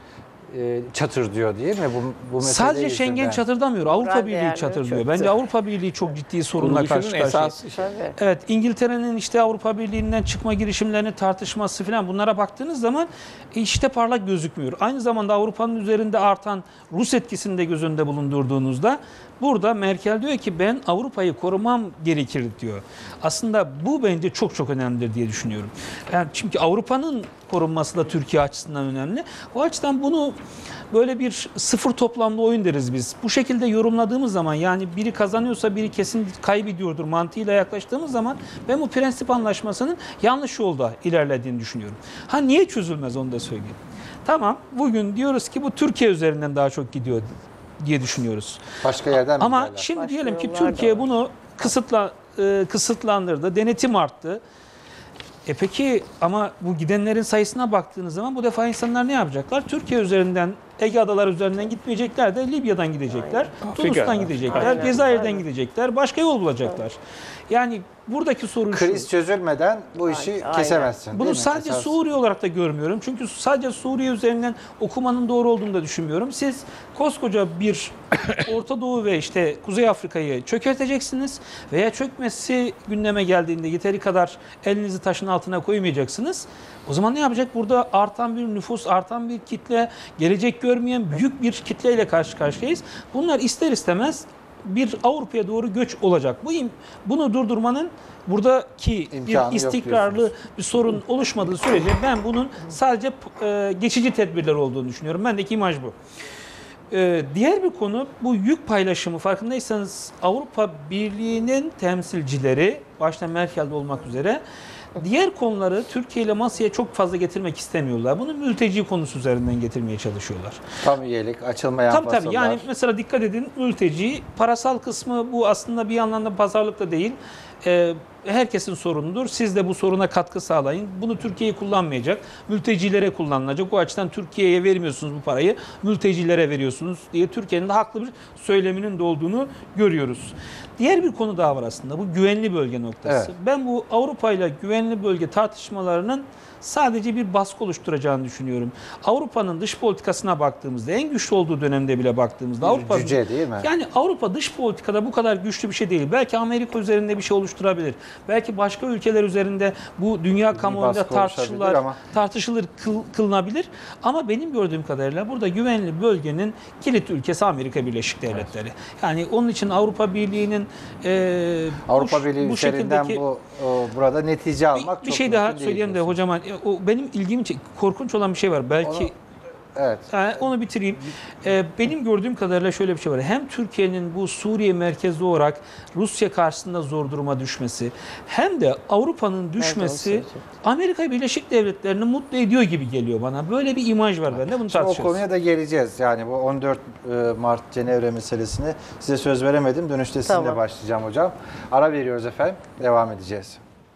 çatır diyor değil mi? Bu mesele sadece yüzünden. Schengen çatırdamıyor. Avrupa Birliği çatırdıyor. Bence Avrupa Birliği çok ciddi sorunla karşı karşıya. Evet, İngiltere'nin işte Avrupa Birliği'nden çıkma girişimlerini tartışması falan, bunlara baktığınız zaman işte parlak gözükmüyor. Aynı zamanda Avrupa'nın üzerinde artan Rus etkisini de göz önünde bulundurduğunuzda burada Merkel diyor ki ben Avrupa'yı korumam gerekir diyor. Aslında bu bence çok çok önemlidir diye düşünüyorum. Yani çünkü Avrupa'nın korunması da Türkiye açısından önemli. O açıdan bunu böyle bir sıfır toplamlı oyun deriz biz. Bu şekilde yorumladığımız zaman, yani biri kazanıyorsa biri kesin kaybediyordur mantığıyla yaklaştığımız zaman ben bu prensip anlaşmasının yanlış yolda ilerlediğini düşünüyorum. Niye çözülmez onu da söyleyeyim. Tamam, bugün diyoruz ki bu Türkiye üzerinden daha çok gidiyor diye düşünüyoruz. Başka yerden mi Ama giderler? şimdi Başka diyelim ki yollar da Türkiye var. bunu kısıtlandırdı, denetim arttı. Peki ama bu gidenlerin sayısına baktığınız zaman bu defa insanlar ne yapacaklar? Türkiye üzerinden, Ege adaları üzerinden gitmeyecekler de Libya'dan gidecekler, Tunus'tan Afrika. gidecekler, Aynen. Cezayir'den Aynen. gidecekler, başka yol bulacaklar. Yani buradaki sorun şu. Kriz çözülmeden bu işi Aynen. kesemezsin. Bunu değil mi? sadece Esas- Suriye olarak da görmüyorum. Çünkü sadece Suriye üzerinden okumanın doğru olduğunu da düşünmüyorum. Siz koskoca bir Orta Doğu ve işte Kuzey Afrika'yı çökerteceksiniz veya çökmesi gündeme geldiğinde yeteri kadar elinizi taşın altına koymayacaksınız. O zaman ne yapacak? Burada artan bir nüfus, artan bir kitle, gelecek görmeyen büyük bir kitleyle karşı karşıyayız. Bunlar ister istemez bir Avrupa'ya doğru göç olacak. Bunu durdurmanın buradaki İmkanı bir yok istikrarlı diyorsunuz. bir sorun oluşmadığı sürece ben bunun sadece geçici tedbirler olduğunu düşünüyorum. Bendeki imaj bu. Diğer bir konu bu yük paylaşımı. Farkındaysanız Avrupa Birliği'nin temsilcileri, başta Merkel'de olmak üzere, diğer konuları Türkiye ile masaya çok fazla getirmek istemiyorlar. Bunu mülteci konusu üzerinden getirmeye çalışıyorlar. Tam üyelik, açılmayan Tabii fasollar. yani mesela dikkat edin, mülteci parasal kısmı bu aslında bir anlamda pazarlık da değil. Herkesin sorunudur. Siz de bu soruna katkı sağlayın. Bunu Türkiye kullanmayacak. Mültecilere kullanılacak. O açıdan Türkiye'ye vermiyorsunuz bu parayı. Mültecilere veriyorsunuz diye Türkiye'nin de haklı bir söyleminin de olduğunu görüyoruz. Diğer bir konu daha var aslında. Bu güvenli bölge noktası. Evet. Ben bu Avrupa ile güvenli bölge tartışmalarının sadece bir baskı oluşturacağını düşünüyorum. Avrupa'nın dış politikasına baktığımızda, en güçlü olduğu dönemde bile baktığımızda Avrupa cüce değil mi? Yani Avrupa dış politikada bu kadar güçlü bir şey değil. Belki Amerika üzerinde bir şey oluşturabilir. Belki başka ülkeler üzerinde bu dünya kamuoyunda baskı oluşabilir ama- tartışılır, kılınabilir. Ama benim gördüğüm kadarıyla burada güvenli bölgenin kilit ülkesi Amerika Birleşik Devletleri. Yani onun için Avrupa Birliği'nin Avrupa Birliği üzerinden burada netice almak bir çok şey daha mümkün değil söyleyeyim de diyorsun. hocam, o benim ilgimi korkunç olan bir şey var. Belki Evet. onu bitireyim. Benim gördüğüm kadarıyla şöyle bir şey var. Hem Türkiye'nin bu Suriye merkezli olarak Rusya karşısında zor duruma düşmesi, hem de Avrupa'nın düşmesi söyleyecektim. Amerika Birleşik Devletleri'ni mutlu ediyor gibi geliyor bana. Böyle bir imaj var bende. Bunu Şimdi o tartışıyoruz. konuya da geleceğiz. Yani bu 14 Mart Cenevre meselesini size söz veremedim. Dönüşte sizinle Tamam. başlayacağım hocam. Ara veriyoruz efendim. Devam edeceğiz.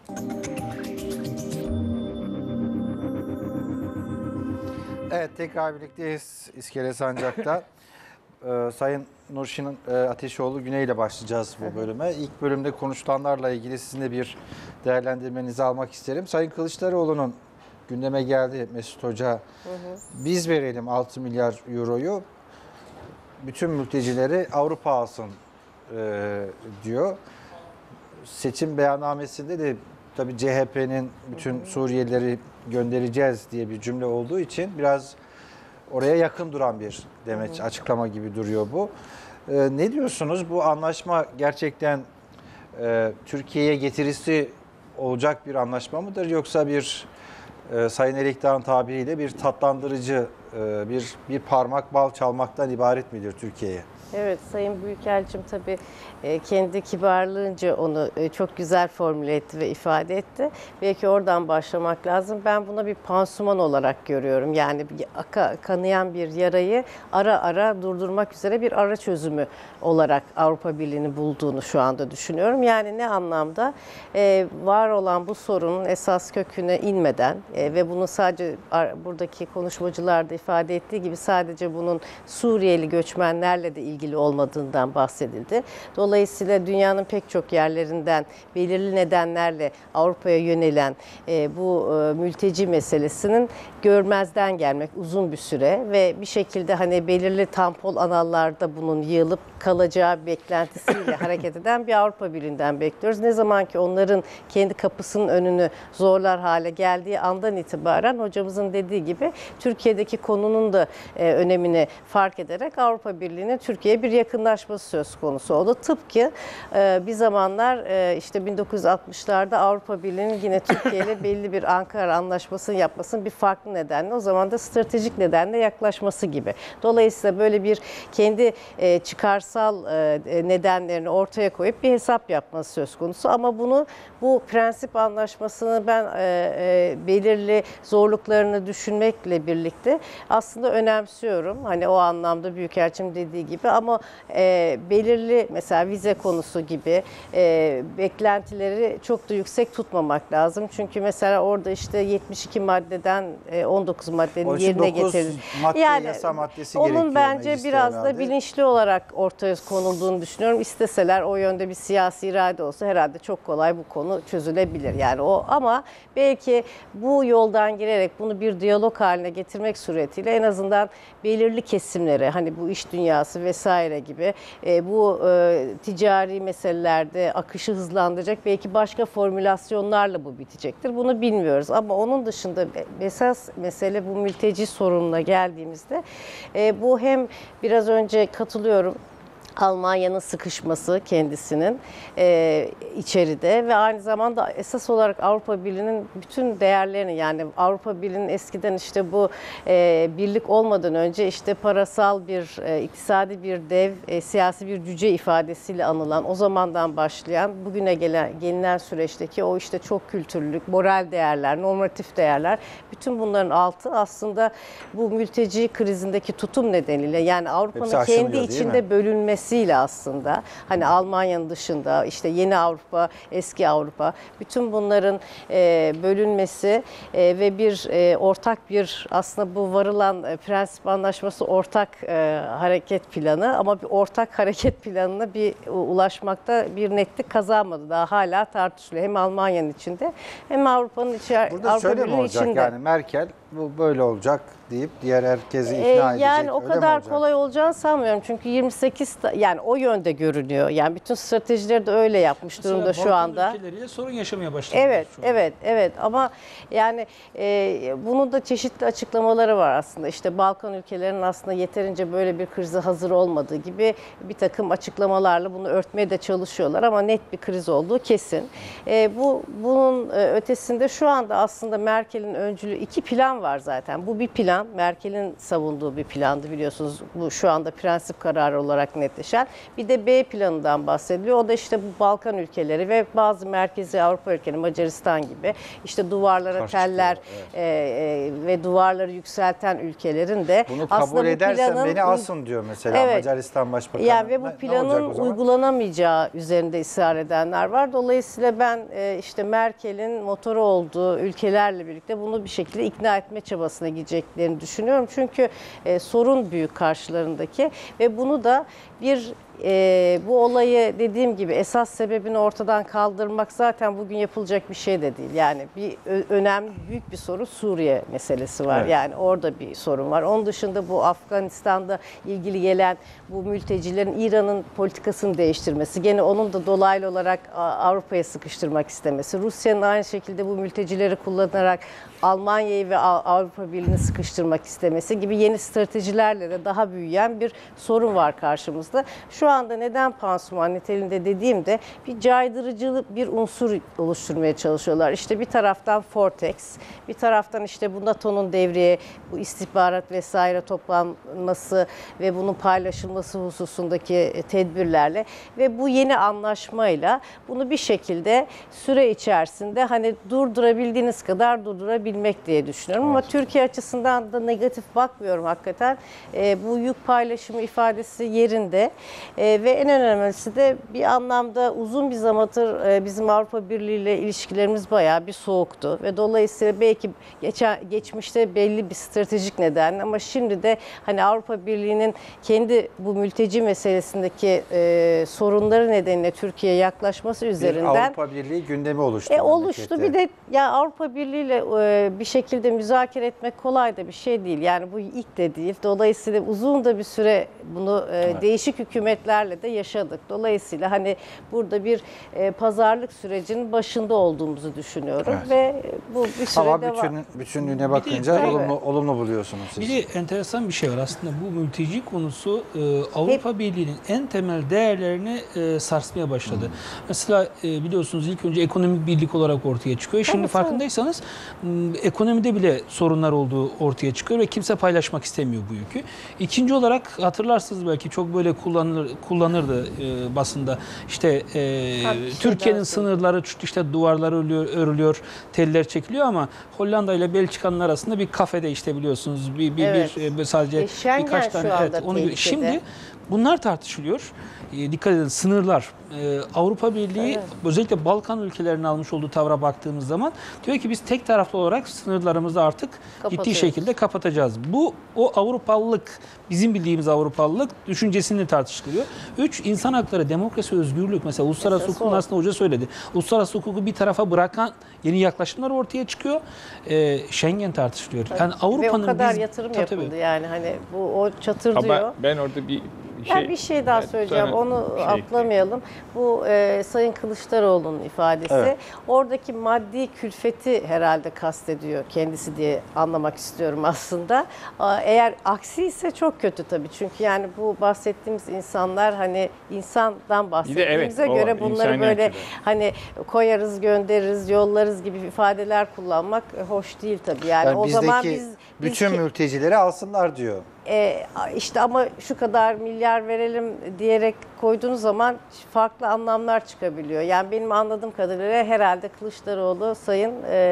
Evet, tekrar birlikteyiz İskele Sancak'ta. Sayın Nurşin Ateşoğlu Güney ile başlayacağız bu bölüme. İlk bölümde konuşulanlarla ilgili sizin de bir değerlendirmenizi almak isterim. Sayın Kılıçdaroğlu'nun gündeme geldi Mesut Hoca. Biz verelim 6 milyar euroyu, bütün mültecileri Avrupa alsın diyor. Seçim beyannamesinde de tabii CHP'nin bütün Suriyelileri göndereceğiz diye bir cümle olduğu için biraz oraya yakın duran bir demeç, açıklama gibi duruyor bu. Ne diyorsunuz? Bu anlaşma gerçekten Türkiye'ye getirisi olacak bir anlaşma mıdır? Yoksa bir Sayın Elektar'ın tabiriyle bir tatlandırıcı, bir parmak bal çalmaktan ibaret midir Türkiye'ye? Evet, Sayın Büyükelçim tabii kendi kibarlığınca onu çok güzel formüle etti ve ifade etti. Belki oradan başlamak lazım. Ben buna bir pansuman olarak görüyorum. Yani kanayan bir yarayı ara ara durdurmak üzere bir ara çözümü olarak Avrupa Birliği'ni bulduğunu şu anda düşünüyorum. Yani ne anlamda? Var olan bu sorunun esas köküne inmeden ve bunu sadece buradaki konuşmacılar da ifade ettiği gibi sadece bunun Suriyeli göçmenlerle de ilgili olmadığından bahsedildi. Dolayısıyla dünyanın pek çok yerlerinden belirli nedenlerle Avrupa'ya yönelen bu mülteci meselesinin görmezden gelmek uzun bir süre ve bir şekilde hani belirli tampon anallarda bunun yığılıp kalacağı beklentisiyle hareket eden bir Avrupa Birliği'nden bekliyoruz. Ne zaman ki onların kendi kapısının önünü zorlar hale geldiği andan itibaren hocamızın dediği gibi Türkiye'deki konunun da önemini fark ederek Avrupa Birliği'nin Türkiye Türkiye'ye bir yakınlaşması söz konusu oldu. Tıpkı bir zamanlar işte 1960'larda Avrupa Birliği'nin yine Türkiye ile belli bir Ankara Anlaşması'nı yapmasının bir farklı nedenle, o zaman da stratejik nedenle yaklaşması gibi. Dolayısıyla böyle bir kendi çıkarsal nedenlerini ortaya koyup bir hesap yapması söz konusu. Ama bu prensip anlaşmasını ben belirli zorluklarını düşünmekle birlikte aslında önemsiyorum. Hani o anlamda Büyükelçim dediği gibi, ama belirli mesela vize konusu gibi beklentileri çok da yüksek tutmamak lazım. Çünkü mesela orada işte 72 maddeden 19 maddenin yerine getirildi. Yasa maddesi onun gerekiyor bence mecliste biraz herhalde. da bilinçli olarak ortaya konulduğunu düşünüyorum. İsteseler, o yönde bir siyasi irade olsa herhalde çok kolay bu konu çözülebilir. Yani o, ama belki bu yoldan girerek bunu bir diyalog haline getirmek suretiyle en azından belirli kesimleri, hani bu iş dünyası vesaire gibi bu ticari meselelerde akışı hızlandıracak belki başka formülasyonlarla bu bitecektir. Bunu bilmiyoruz, ama onun dışında esas mesele bu mülteci sorununa geldiğimizde bu hem biraz önce katılıyorum, Almanya'nın sıkışması kendisinin içeride ve aynı zamanda esas olarak Avrupa Birliği'nin bütün değerlerini, yani Avrupa Birliği'nin eskiden işte bu birlik olmadan önce işte parasal bir, iktisadi bir dev, siyasi bir cüce ifadesiyle anılan, o zamandan başlayan bugüne gelinen süreçteki o işte çok kültürlülük, moral değerler, normatif değerler, bütün bunların altı aslında bu mülteci krizindeki tutum nedeniyle, yani Avrupa'nın kendi içinde bölünmesiyle aslında, hani Almanya'nın dışında işte yeni Avrupa, eski Avrupa, bütün bunların bölünmesi ve bir ortak bir, aslında bu varılan prensip anlaşması ortak hareket planı, ama bir ortak hareket planına ulaşmakta bir netlik kazanmadı. Daha hala tartışılıyor. Hem Almanya'nın içinde hem Avrupa'nın içinde. Burada şöyle mi olacak yani, Merkel bu böyle olacak deyip diğer herkesi ikna edecek, yani o öyle mi kadar olacak? kolay olacağını sanmıyorum. Çünkü 28 yani o yönde görünüyor. Yani bütün stratejileri de öyle yapmış durumda Mesela şu Balkan anda. ülkeleriyle sorun yaşamaya başladı. Evet, ama yani bunun da çeşitli açıklamaları var aslında. İşte Balkan ülkelerinin aslında yeterince böyle bir krize hazır olmadığı gibi bir takım açıklamalarla bunu örtmeye de çalışıyorlar, ama net bir kriz olduğu kesin. Bunun ötesinde şu anda aslında Merkel'in öncülüğü, iki plan var zaten. Bu bir plan, Merkel'in savunduğu bir plandı biliyorsunuz. Bu şu anda prensip kararı olarak netleşen. Bir de B planından bahsediliyor. O da işte bu Balkan ülkeleri ve bazı merkezi Avrupa ülkeleri, Macaristan gibi işte duvarlara teller ve duvarları yükselten ülkelerin de bunu kabul aslında edersen beni asın diyor mesela Macaristan Başbakanı. Yani ve bu planın uygulanamayacağı üzerinde ısrar edenler var. Dolayısıyla ben işte Merkel'in motoru olduğu ülkelerle birlikte bunu bir şekilde ikna etme çabasına gideceklerini düşünüyorum. Çünkü sorun büyük karşılarındaki ve bunu da bu olayı dediğim gibi esas sebebini ortadan kaldırmak zaten bugün yapılacak bir şey de değil. Yani bir önemli, büyük bir sorun Suriye meselesi var. Evet. Yani orada bir sorun var. Onun dışında bu Afganistan'da ilgili gelen bu mültecilerin İran'ın politikasını değiştirmesi, gene onun da dolaylı olarak Avrupa'ya sıkıştırmak istemesi, Rusya'nın aynı şekilde bu mültecileri kullanarak Almanya'yı ve Avrupa Birliği'ni sıkıştırmak istemesi gibi yeni stratejilerle de daha büyüyen bir sorun var karşımızda. Şu anda neden pansuman niteliğinde dediğimde bir caydırıcı bir unsur oluşturmaya çalışıyorlar. İşte bir taraftan Fortex, bir taraftan işte bu NATO'nun devreye, bu istihbarat vesaire toplanması ve bunun paylaşılması hususundaki tedbirlerle ve bu yeni anlaşmayla bunu bir şekilde süre içerisinde hani durdurabildiğiniz kadar durdurabilmek diye düşünüyorum. Ama Türkiye açısından da negatif bakmıyorum hakikaten. Bu yük paylaşımı ifadesi yerinde. Ve en önemlisi de bir anlamda uzun bir zamandır bizim Avrupa Birliği ile ilişkilerimiz bayağı bir soğuktu ve dolayısıyla belki geçmişte belli bir stratejik neden, ama şimdi de hani Avrupa Birliği'nin kendi bu mülteci meselesindeki sorunları nedeniyle Türkiye'ye yaklaşması üzerinden bir Avrupa Birliği gündemi oluştu. Oluştu. Bir de ya Avrupa Birliği ile bir şekilde müzakere etmek kolay da bir şey değil. Yani bu ilk de değil. Dolayısıyla uzun da bir süre bunu değişik hükümetler desteklerle de yaşadık. Dolayısıyla hani burada bir pazarlık sürecinin başında olduğumuzu düşünüyorum ve bu bir süre Ama devam. bütünlüğüne bakınca tabii. olumlu buluyorsunuz siz. Bir de enteresan bir şey var aslında, bu mülteci konusu Avrupa Birliği'nin en temel değerlerini sarsmaya başladı. Mesela biliyorsunuz ilk önce ekonomik birlik olarak ortaya çıkıyor. Şimdi Tabii, farkındaysanız ekonomide bile sorunlar olduğu ortaya çıkıyor ve kimse paylaşmak istemiyor bu yükü. İkinci olarak hatırlarsınız belki, çok böyle kullanırdı basında. İşte Türkiye'nin sınırları, işte duvarları örülüyor, teller çekiliyor ama Hollanda ile Belçika'nın arasında bir kafede işte biliyorsunuz bir sadece Schengen birkaç şu tane anda onu tehlikede. şimdi bunlar tartışılıyor. Dikkat edin, sınırlar. Avrupa Birliği özellikle Balkan ülkelerinin almış olduğu tavra baktığımız zaman diyor ki biz tek taraflı olarak sınırlarımızı artık ciddi Kapatıyoruz. şekilde kapatacağız. O Avrupalılık, bizim bildiğimiz Avrupalılık düşüncesini tartışılıyor. 3, insan hakları, demokrasi, özgürlük. Mesela uluslararası Esas hukukun o. aslında hoca söyledi. Uluslararası hukuku bir tarafa bırakan yeni yaklaşımlar ortaya çıkıyor. Schengen tartışılıyor. Yani Ve Avrupa'nın o kadar biz- yatırım Tabii, yapıldı tabii. yani hani o çatır diyor. Ama ben orada bir Bir şey daha söyleyeceğim. Onu atlamayalım. Bu Sayın Kılıçdaroğlu'nun ifadesi. Evet. Oradaki maddi külfeti herhalde kastediyor kendisi diye anlamak istiyorum aslında. Eğer aksi ise çok kötü tabii. Çünkü yani bu bahsettiğimiz insanlar hani insandan bahsettiğimize o var, göre bunları insani böyle açıdan. hani koyarız, göndeririz, yollarız gibi ifadeler kullanmak hoş değil tabii. Yani o zaman biz bütün mültecileri alsınlar diyor. işte ama şu kadar milyar verelim diyerek koyduğunuz zaman farklı anlamlar çıkabiliyor. Yani benim anladığım kadarıyla herhalde Kılıçdaroğlu sayın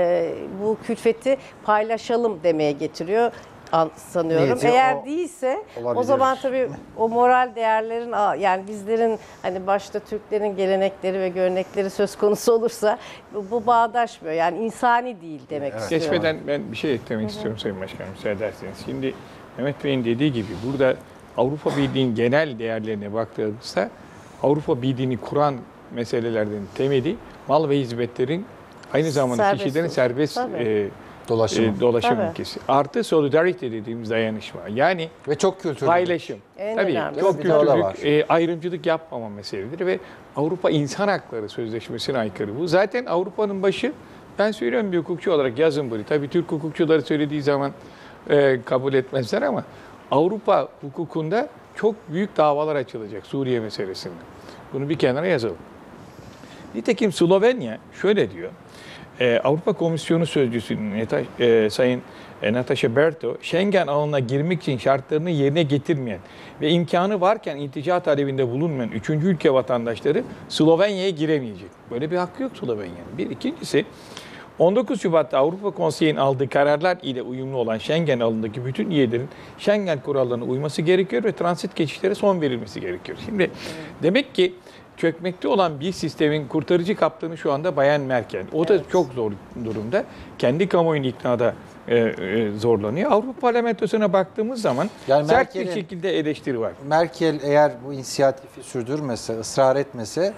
bu külfeti paylaşalım demeye getiriyor sanıyorum. Niyeti Eğer o değilse o olabilir. zaman tabii o moral değerlerin yani bizlerin hani başta Türklerin gelenekleri ve görenekleri söz konusu olursa bu bağdaşmıyor. Yani insani değil demek istiyorum. Geçmeden ben bir şey eklemek istiyorum Sayın Başkanım, müsaade ederseniz. Şimdi Mehmet Bey'in dediği gibi burada Avrupa Birliği'nin genel değerlerine baktığımızda Avrupa Birliği'ni kuran meselelerden temeli mal ve hizmetlerin aynı zamanda Serbest kişilerin olsun. serbest Tabii. Dolaşım. dolaşım Tabii. ülkesi. Artı solidarity dediğimiz dayanışma. Yani Ve çok kültürlü. paylaşım. En Tabii önemlisi. çok Bir de o da kültürlük, ayrımcılık yapmama meseleleri ve Avrupa İnsan Hakları Sözleşmesi'ne aykırı bu. Zaten Avrupa'nın başı, ben söylüyorum bir hukukçu olarak, yazın bunu. Tabii Türk hukukçuları söylediği zaman kabul etmezler ama Avrupa hukukunda çok büyük davalar açılacak Suriye meselesinde. Bunu bir kenara yazalım. Nitekim Slovenya şöyle diyor. Avrupa Komisyonu Sözcüsü Sayın Natasha Berto, Schengen alanına girmek için şartlarını yerine getirmeyen ve imkanı varken iltica talebinde bulunmayan 3. ülke vatandaşları Slovenya'ya giremeyecek. Böyle bir hakkı yok Slovenya'nın. Bir. İkincisi, 19 Şubat'ta Avrupa Konseyi'nin aldığı kararlar ile uyumlu olan Schengen alanındaki bütün üyelerin Schengen kurallarına uyması gerekiyor ve transit geçişlere son verilmesi gerekiyor. Şimdi demek ki çökmekte olan bir sistemin kurtarıcı kaptanı şu anda Bayan Merkel. O da çok zor durumda. Kendi kamuoyunu iknada zorlanıyor. Avrupa Parlamentosu'na baktığımız zaman Yani sert bir Merkel'in- şekilde eleştiri var. Merkel eğer bu inisiyatifi sürdürmese, ısrar etmese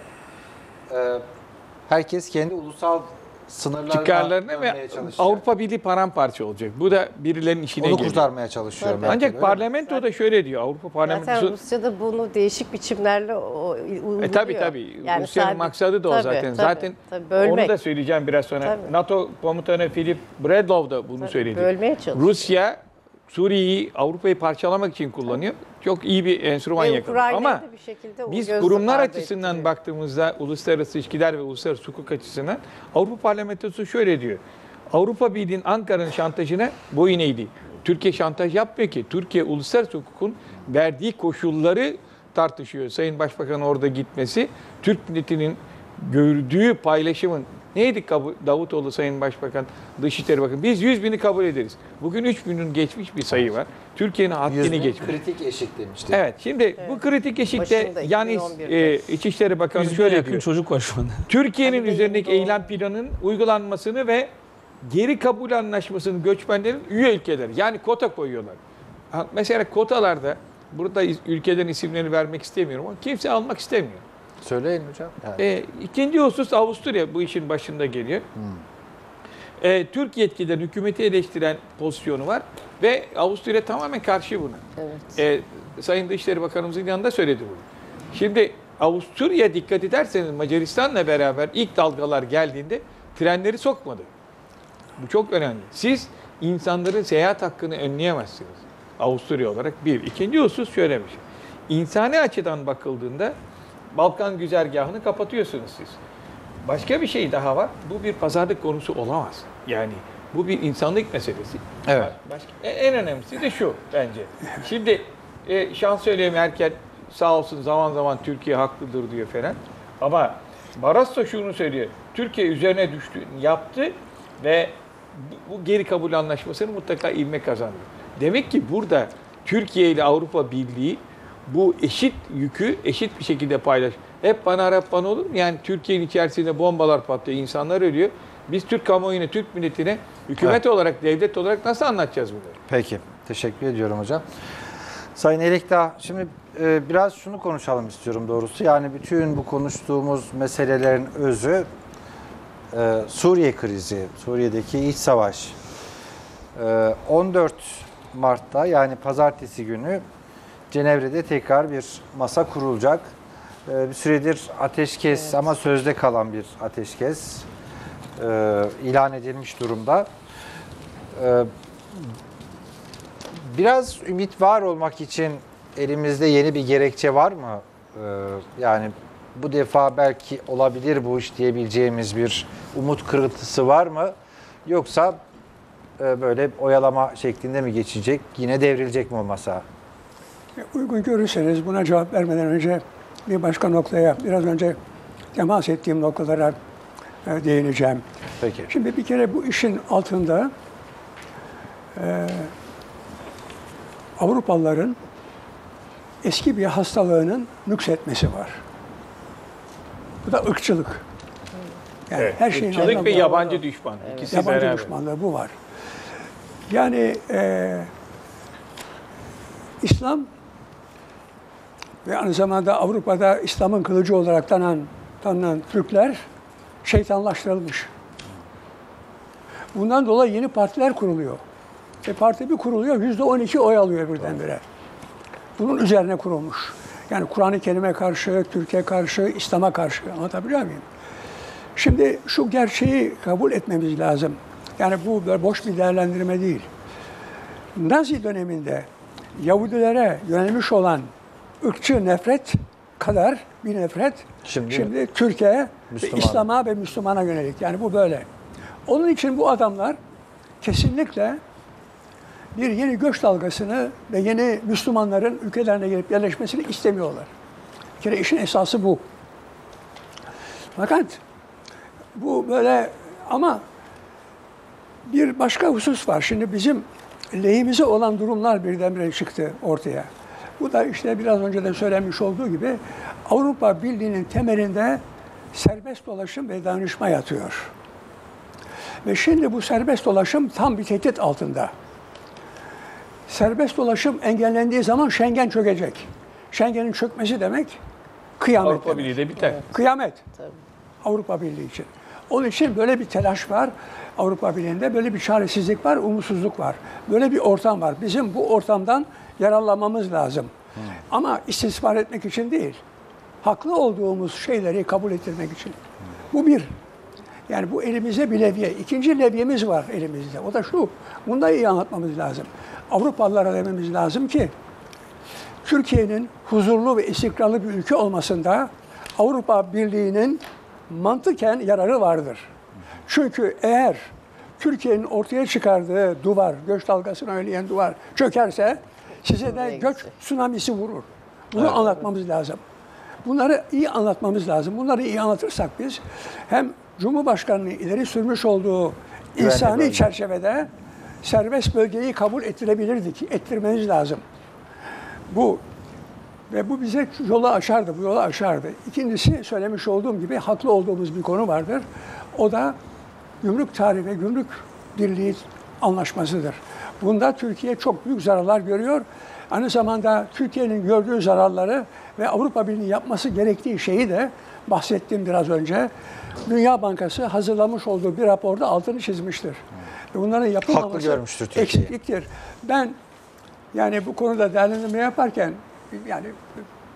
herkes kendi ulusal sınırlarına Çıkarlarına ve dönmeye çalışacak. Avrupa Birliği paramparça olacak. Bu da birilerinin işine Onu geliyor. kurtarmaya çalışıyor Tabii. Merkel. Ancak öyle mi? parlamento da şöyle diyor. Avrupa Zaten Parlamentosu Rusya'da bunu değişik biçimlerle uyguluyor. tabii. Yani Rusya'nın sadece- maksadı da o tabii, zaten. tabii, Zaten tabii, bölmek. onu da söyleyeceğim biraz sonra. Tabii. NATO komutanı Philip Bredlov da bunu söyledi. bölmeye çalışıyor. Rusya Suriye'yi, Avrupa'yı parçalamak için kullanıyor. Çok iyi bir enstrüman Ve yakaladı. Ukrayna'yı Ama da bir şekilde biz göz kurumlar ardı açısından ettiriyor. baktığımızda uluslararası ilişkiler ve uluslararası hukuk açısından Avrupa Parlamentosu şöyle diyor. Avrupa Birliği'nin Ankara'nın şantajına boyun eğdi. Türkiye şantaj yapmıyor ki. Türkiye uluslararası hukukun verdiği koşulları tartışıyor. Sayın Başbakan orada gitmesi, Türk milletinin gördüğü paylaşımın neydi Davutoğlu Sayın Başbakan, Dışişleri Bakanı? Biz 100.000'i kabul ederiz. Bugün 3.000'ün geçmiş bir sayı var. Türkiye'nin haddini 100.000 geçmiş. kritik eşik demişti. Evet, şimdi bu kritik eşikte Başında, yani 2011'de. İçişleri Bakanı 100 şöyle yakın diyor. çocuk var şu anda. Türkiye'nin Hadi de üzerindeki yeni doğum. eylem planının uygulanmasını ve geri kabul anlaşmasının göçmenlerin üye ülkeleri yani kota koyuyorlar. Mesela kotalarda burada ülkelerin isimlerini vermek istemiyorum ama kimse almak istemiyor. Söyleyin hocam. Yani. İkinci husus Avusturya bu işin başında geliyor. Türk yetkililerin hükümeti eleştiren pozisyonu var ve Avusturya tamamen karşı buna. Evet. Sayın Dışişleri Bakanımızın yanında söyledi bunu. Şimdi Avusturya dikkat ederseniz Macaristan'la beraber ilk dalgalar geldiğinde trenleri sokmadı. Bu çok önemli. Siz insanların seyahat hakkını önleyemezsiniz. Avusturya olarak bir. İkinci husus şöyle bir şey. İnsani açıdan bakıldığında Balkan güzergahını kapatıyorsunuz siz. Başka bir şey daha var. Bu bir pazarlık konusu olamaz. Yani bu bir insanlık meselesi. Evet. En önemlisi de şu bence. Şimdi Şansölye Merkel sağ olsun zaman zaman Türkiye haklıdır diyor falan. Ama Barroso şunu söylüyor. Türkiye üzerine düştüğünü yaptı ve bu geri kabul anlaşmasını mutlaka ivme kazandı. Demek ki burada Türkiye ile Avrupa Birliği bu eşit yükü eşit bir şekilde paylaş. Hep bana Arap bana olur mu? Yani Türkiye'nin içerisinde bombalar patlıyor, insanlar ölüyor. Biz Türk kamuoyuna, Türk milletine hükümet olarak, devlet olarak nasıl anlatacağız bunları? Peki. Teşekkür ediyorum hocam. Sayın Elekdağ, şimdi biraz şunu konuşalım istiyorum doğrusu. Yani bütün bu konuştuğumuz meselelerin özü Suriye krizi, Suriye'deki iç savaş. 14 Mart'ta yani pazartesi günü Cenevre'de tekrar bir masa kurulacak. Bir süredir ateşkes ama sözde kalan bir ateşkes ilan edilmiş durumda. Biraz ümit var olmak için elimizde yeni bir gerekçe var mı? Yani bu defa belki olabilir bu iş diyebileceğimiz bir umut kırıntısı var mı? Yoksa böyle oyalama şeklinde mi geçecek? Yine devrilecek mi o masa? Uygun görürseniz buna cevap vermeden önce bir başka noktaya, biraz önce temas ettiğim noktalara değineceğim. Peki. Şimdi bir kere bu işin altında Avrupalıların eski bir hastalığının nüksetmesi var. Bu da ırkçılık. Yani Evet, her şeyin ırkçılık ve anlamı- yabancı düşman. İkisi yabancı beraber. düşmanlığı bu var. Yani İslam ve aynı zamanda Avrupa'da İslam'ın kılıcı olarak tanınan Türkler şeytanlaştırılmış. Bundan dolayı yeni partiler kuruluyor. Parti bir kuruluyor, %12 oy alıyor birdenbire. Bunun üzerine kurulmuş. Yani Kur'an-ı Kerim'e karşı, Türkiye karşı, İslam'a karşı. Anlatabiliyor muyum? Şimdi şu gerçeği kabul etmemiz lazım. Yani bu böyle boş bir değerlendirme değil. Nazi döneminde Yahudilere yönelmiş olan ırkçı nefret kadar bir nefret şimdi Türkiye, İslam'a ve Müslümana yönelik. Yani bu böyle. Onun için bu adamlar kesinlikle bir yeni göç dalgasını ve yeni Müslümanların ülkelerine gelip yerleşmesini istemiyorlar. Bir kere işin esası bu. Fakat bu böyle ama bir başka husus var. Şimdi bizim lehimize olan durumlar birdenbire çıktı ortaya. Bu da işte biraz önce de söylenmiş olduğu gibi Avrupa Birliği'nin temelinde serbest dolaşım ve dayanışma yatıyor. Ve şimdi bu serbest dolaşım tam bir tehdit altında. Serbest dolaşım engellendiği zaman Schengen çökecek. Schengen'in çökmesi demek kıyamet Avrupa demek. Birliği de biter. Kıyamet. Tabii. Avrupa Birliği için. Onun için böyle bir telaş var. Avrupa Birliği'nde böyle bir çaresizlik var, umutsuzluk var. Böyle bir ortam var. Bizim bu ortamdan yararlanmamız lazım. Ama istismar etmek için değil. Haklı olduğumuz şeyleri kabul ettirmek için. Bu bir. Yani bu elimizde bir levye. İkinci levyemiz var elimizde. O da şu. Bunu da iyi anlatmamız lazım. Avrupalılara dememiz lazım ki Türkiye'nin huzurlu ve istikrarlı bir ülke olmasında Avrupa Birliği'nin mantıken yararı vardır. Çünkü eğer Türkiye'nin ortaya çıkardığı duvar, göç dalgasını önleyen duvar çökerse size de göç tsunamisi vurur. Bunu anlatmamız lazım. Bunları iyi anlatmamız lazım. Bunları iyi anlatırsak biz hem Cumhurbaşkanı'nın ileri sürmüş olduğu insani çerçevede serbest bölgeyi kabul ettirebilirdik. Ettirmeniz lazım. Bu ve bu bize yolu açardı, bu yolu açardı. İkincisi söylemiş olduğum gibi haklı olduğumuz bir konu vardır. O da gümrük tarihi ve gümrük birliği anlaşmasıdır. Bunda Türkiye çok büyük zararlar görüyor. Aynı zamanda Türkiye'nin gördüğü zararları ve Avrupa Birliği yapması gerektiği şeyi de bahsettim biraz önce. Dünya Bankası hazırlamış olduğu bir raporda altını çizmiştir. Bunların yapılmaması eksikliktir. Ben yani bu konuda değerlendirme yaparken yani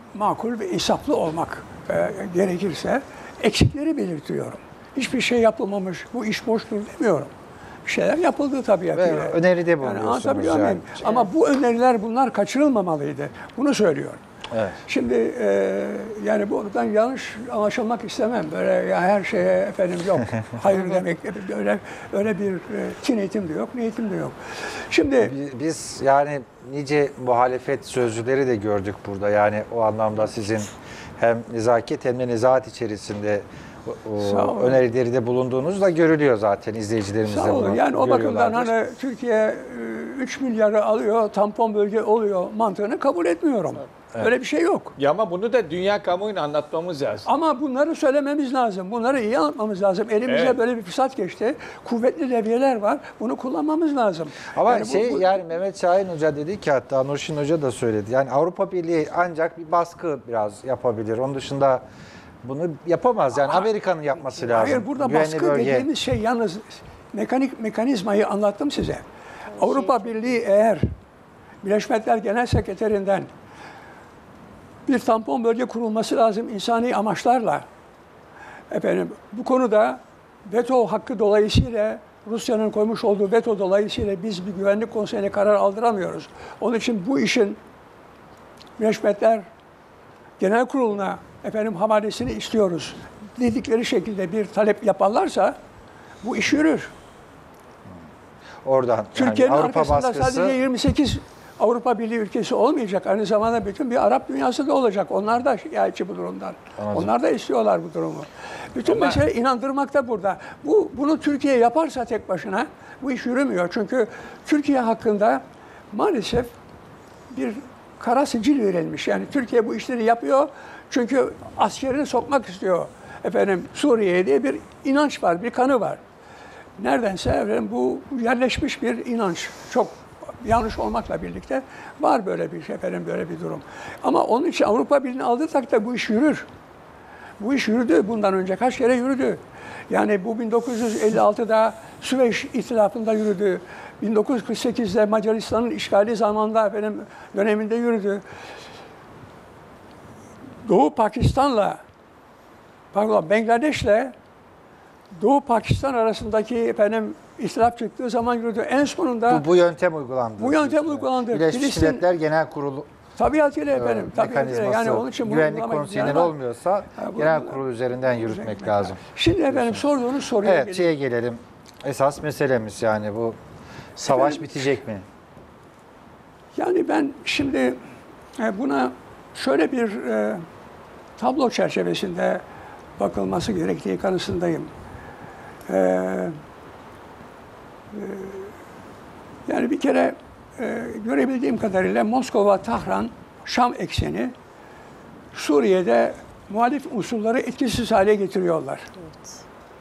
makul ve insaflı olmak gerekirse eksikleri belirtiyorum. Hiçbir şey yapılmamış, bu iş boştur demiyorum. Bir şeyler yapıldı tabiatıyla. Ve öneride Yani bulunuyorsunuz anlatabiliyor yani. muyum? Ama bu öneriler, bunlar kaçırılmamalıydı. Bunu söylüyorum. Evet. Şimdi yani buradan yanlış anlaşılmak istemem. Böyle ya her şeye efendim yok, hayır demek öyle bir niyetim de yok, niyetim de yok. Şimdi Biz yani nice muhalefet sözcüleri de gördük burada. Yani o anlamda sizin hem nezaket hem de nezahat içerisinde Sağ olun. önerileri de bulunduğunuz da görülüyor zaten, izleyicilerimiz de sağ olun. bunu Yani o bakımdan görüyorlardır. hani Türkiye 3 milyarı alıyor, tampon bölge oluyor mantığını kabul etmiyorum. Öyle bir şey yok. Ya ama bunu da dünya kamuoyuna anlatmamız lazım. Ama bunları söylememiz lazım. Bunları iyi anlatmamız lazım. Elimizde Evet. böyle bir fırsat geçti. Kuvvetli levyeler var. Bunu kullanmamız lazım. Ama Yani yani Mehmet Şahin Hoca dedi ki, hatta Nurşin Hoca da söyledi. Yani Avrupa Birliği ancak bir baskı biraz yapabilir. Onun dışında bunu yapamaz. Yani Amerika'nın yapması lazım. Hayır, burada Güvenli baskı bölge. dediğimiz şey yalnız mekanizmayı anlattım size. Avrupa Birliği eğer Birleşmiş Milletler Genel Sekreterinden bir tampon bölge kurulması lazım insani amaçlarla. Efendim bu konuda veto hakkı dolayısıyla Rusya'nın koymuş olduğu veto dolayısıyla biz bir güvenlik konseyine karar aldıramıyoruz. Onun için bu işin Birleşmiş Milletler Genel Kurulu'na havalesini istiyoruz dedikleri şekilde bir talep yaparlarsa bu iş yürür. Oradan Türkiye'nin yani Avrupa arkasında baskısı, sadece 28 Avrupa Birliği ülkesi olmayacak. Aynı zamanda bütün bir Arap dünyası da olacak. Onlar da şikayetçi bu durumdan. Anladım. Onlar da istiyorlar bu durumu. Bütün mesele inandırmak da burada. Bunu Türkiye yaparsa tek başına bu iş yürümüyor. Çünkü Türkiye hakkında maalesef bir kara sicil verilmiş. Yani Türkiye bu işleri yapıyor çünkü askerini sokmak istiyor. Suriye'ye diye bir inanç var, bir kanı var. Neredense bu yerleşmiş bir inanç. Çok yanlış olmakla birlikte var böyle bir böyle bir durum. Ama onun için Avrupa Birliği'ni aldırsak da bu iş yürür. Bu iş yürüdü. Bundan önce kaç kere yürüdü. Yani bu 1956'da Süveyş İtilafı'nda yürüdü. 1948'de Macaristan'ın işgali zamanında döneminde yürüdü. Doğu Pakistan'la Bangladeş'le Doğu Pakistan arasındaki ihtilaf çıktığı zaman yürüdü. En sonunda bu yöntem uygulandı. Bu yöntem uygulandı. Birleşmiş Filistin- Milletler Genel Kurulu tabiatıyla tabiatıyla. mekanizması, Yani onun için bunu güvenlik uygulamak konseyinin yani- olmuyorsa bu- genel kurul üzerinden yürütmek lazım. Şimdi sorduğunuz soruya Evet, geleyim. şeye gelelim. Esas meselemiz yani bu savaş bitecek mi? Yani ben şimdi buna şöyle bir tablo çerçevesinde bakılması gerektiği kanısındayım. Yani bir kere görebildiğim kadarıyla Moskova-Tahran-Şam ekseni Suriye'de muhalif unsurları etkisiz hale getiriyorlar. Evet.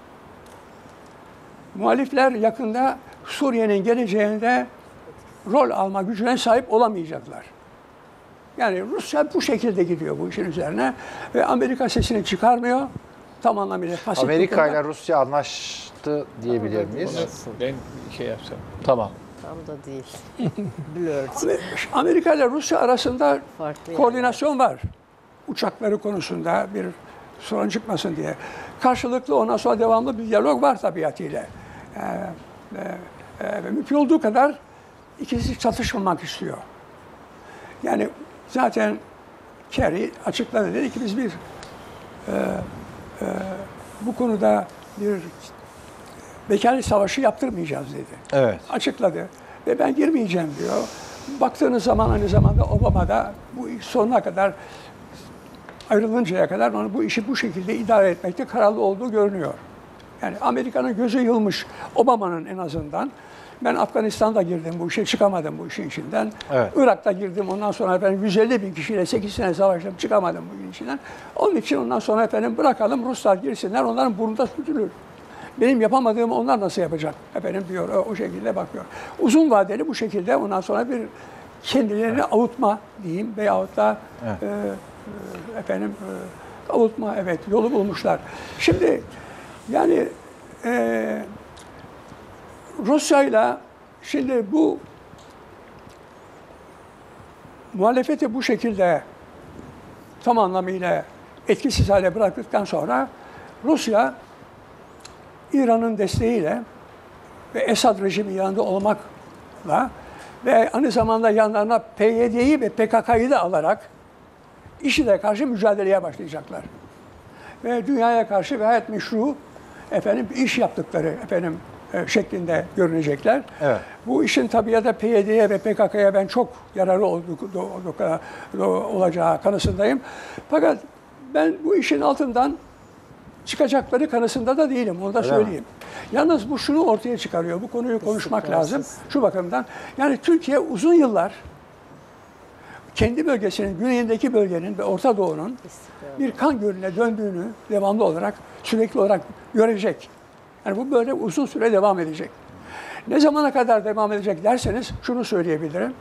Muhalifler yakında Suriye'nin geleceğinde rol alma gücüne sahip olamayacaklar. Yani Rusya bu şekilde gidiyor bu işin üzerine ve Amerika sesini çıkarmıyor. Tam anlamıyla fasit Amerika tutumda. ile Rusya anlaştı diyebilir miyiz? Ben şey yapsam. Tamam. Tam da değil. Blurred. Amerika ile Rusya arasında Farklı koordinasyon var. Uçakları konusunda bir sorun çıkmasın diye. Karşılıklı ondan sonra devamlı bir diyalog var tabiatıyla. Mümkün olduğu kadar ikisi çatışmamak istiyor. Yani zaten Kerry açıkladı. Dedi ki biz bu konuda bir vekalet savaşı yaptırmayacağız dedi. Evet. Açıkladı. Ve ben girmeyeceğim diyor. Baktığınız zaman aynı zamanda Obama da bu iş sonuna kadar ayrılıncaya kadar bu işi bu şekilde idare etmekte kararlı olduğu görünüyor. Yani Amerika'nın gözü yılmış. Obama'nın en azından. Ben Afganistan'da girdim bu işe, çıkamadım bu işin içinden. Evet. Irak'ta girdim, ondan sonra 150 bin kişiyle 8 sene savaştım, çıkamadım bu işin içinden. Onun için ondan sonra bırakalım Ruslar girsinler, onların burnunda sürtülür. Benim yapamadığımı onlar nasıl yapacak? Diyor, o şekilde bakıyor. Uzun vadeli bu şekilde ondan sonra kendilerini avutma diyeyim veyahut da avutma yolu bulmuşlar. Şimdi yani Rusya'yla şimdi bu muhalefeti bu şekilde tam anlamıyla etkisiz hale bıraktıktan sonra Rusya İran'ın desteğiyle ve Esad rejimi yanında olmakla ve aynı zamanda yanlarına PYD'yi ve PKK'yı da alarak IŞİD'e karşı mücadeleye başlayacaklar. Ve dünyaya karşı gayet meşru iş yaptıkları şeklinde görünecekler. Evet. Bu işin tabii ya da PYD'ye ve PKK'ya ben çok yararlı olacağı kanısındayım. Fakat ben bu işin altından çıkacakları kanısında da değilim, onu da söyleyeyim. Yalnız bu şunu ortaya çıkarıyor, bu konuyu konuşmak lazım şu bakımdan. Yani Türkiye uzun yıllar kendi bölgesinin, güneyindeki bölgenin ve Orta Doğu'nun bir kan gölüne döndüğünü devamlı olarak, sürekli olarak görecek. Yani bu böyle uzun süre devam edecek. Ne zamana kadar devam edecek derseniz şunu söyleyebilirim.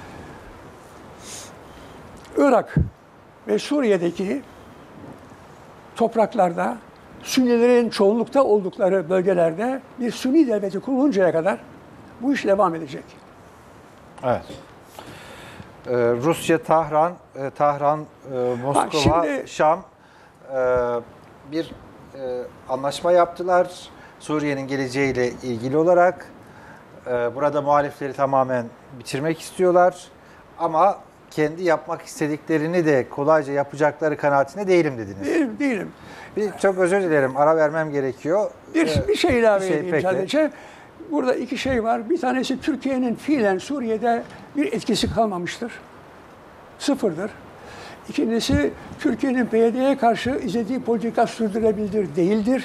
Irak ve Suriye'deki topraklarda Sünnilerin çoğunlukta oldukları bölgelerde bir Sünni devleti kuruluncaya kadar bu iş devam edecek. Evet. Rusya, Tahran, Moskova, Şam bir anlaşma yaptılar. Suriye'nin geleceğiyle ilgili olarak burada muhalifleri tamamen bitirmek istiyorlar. Ama kendi yapmak istediklerini de kolayca yapacakları kanaatinde değilim dediniz. Değilim. Çok özür dilerim. Ara vermem gerekiyor. Bir şey ilave edeyim peki. sadece. Burada iki şey var. Bir tanesi Türkiye'nin fiilen Suriye'de bir etkisi kalmamıştır. Sıfırdır. İkincisi Türkiye'nin PYD'ye karşı izlediği politika sürdürülebilir değildir.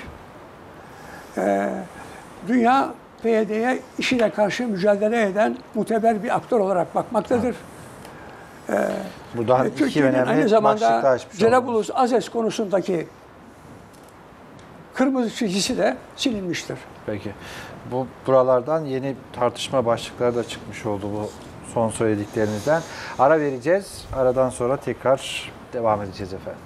Dünya PYD'ye IŞİD'e karşı mücadele eden muteber bir aktör olarak bakmaktadır. Buradan iki Türkiye'nin önemli aynı zamanda başlıklar açmış Cerablus Azez konusundaki kırmızı çizgisi de silinmiştir. Peki. Buralardan yeni tartışma başlıkları da çıkmış oldu bu son söylediklerinizden. Ara vereceğiz. Aradan sonra tekrar devam edeceğiz efendim.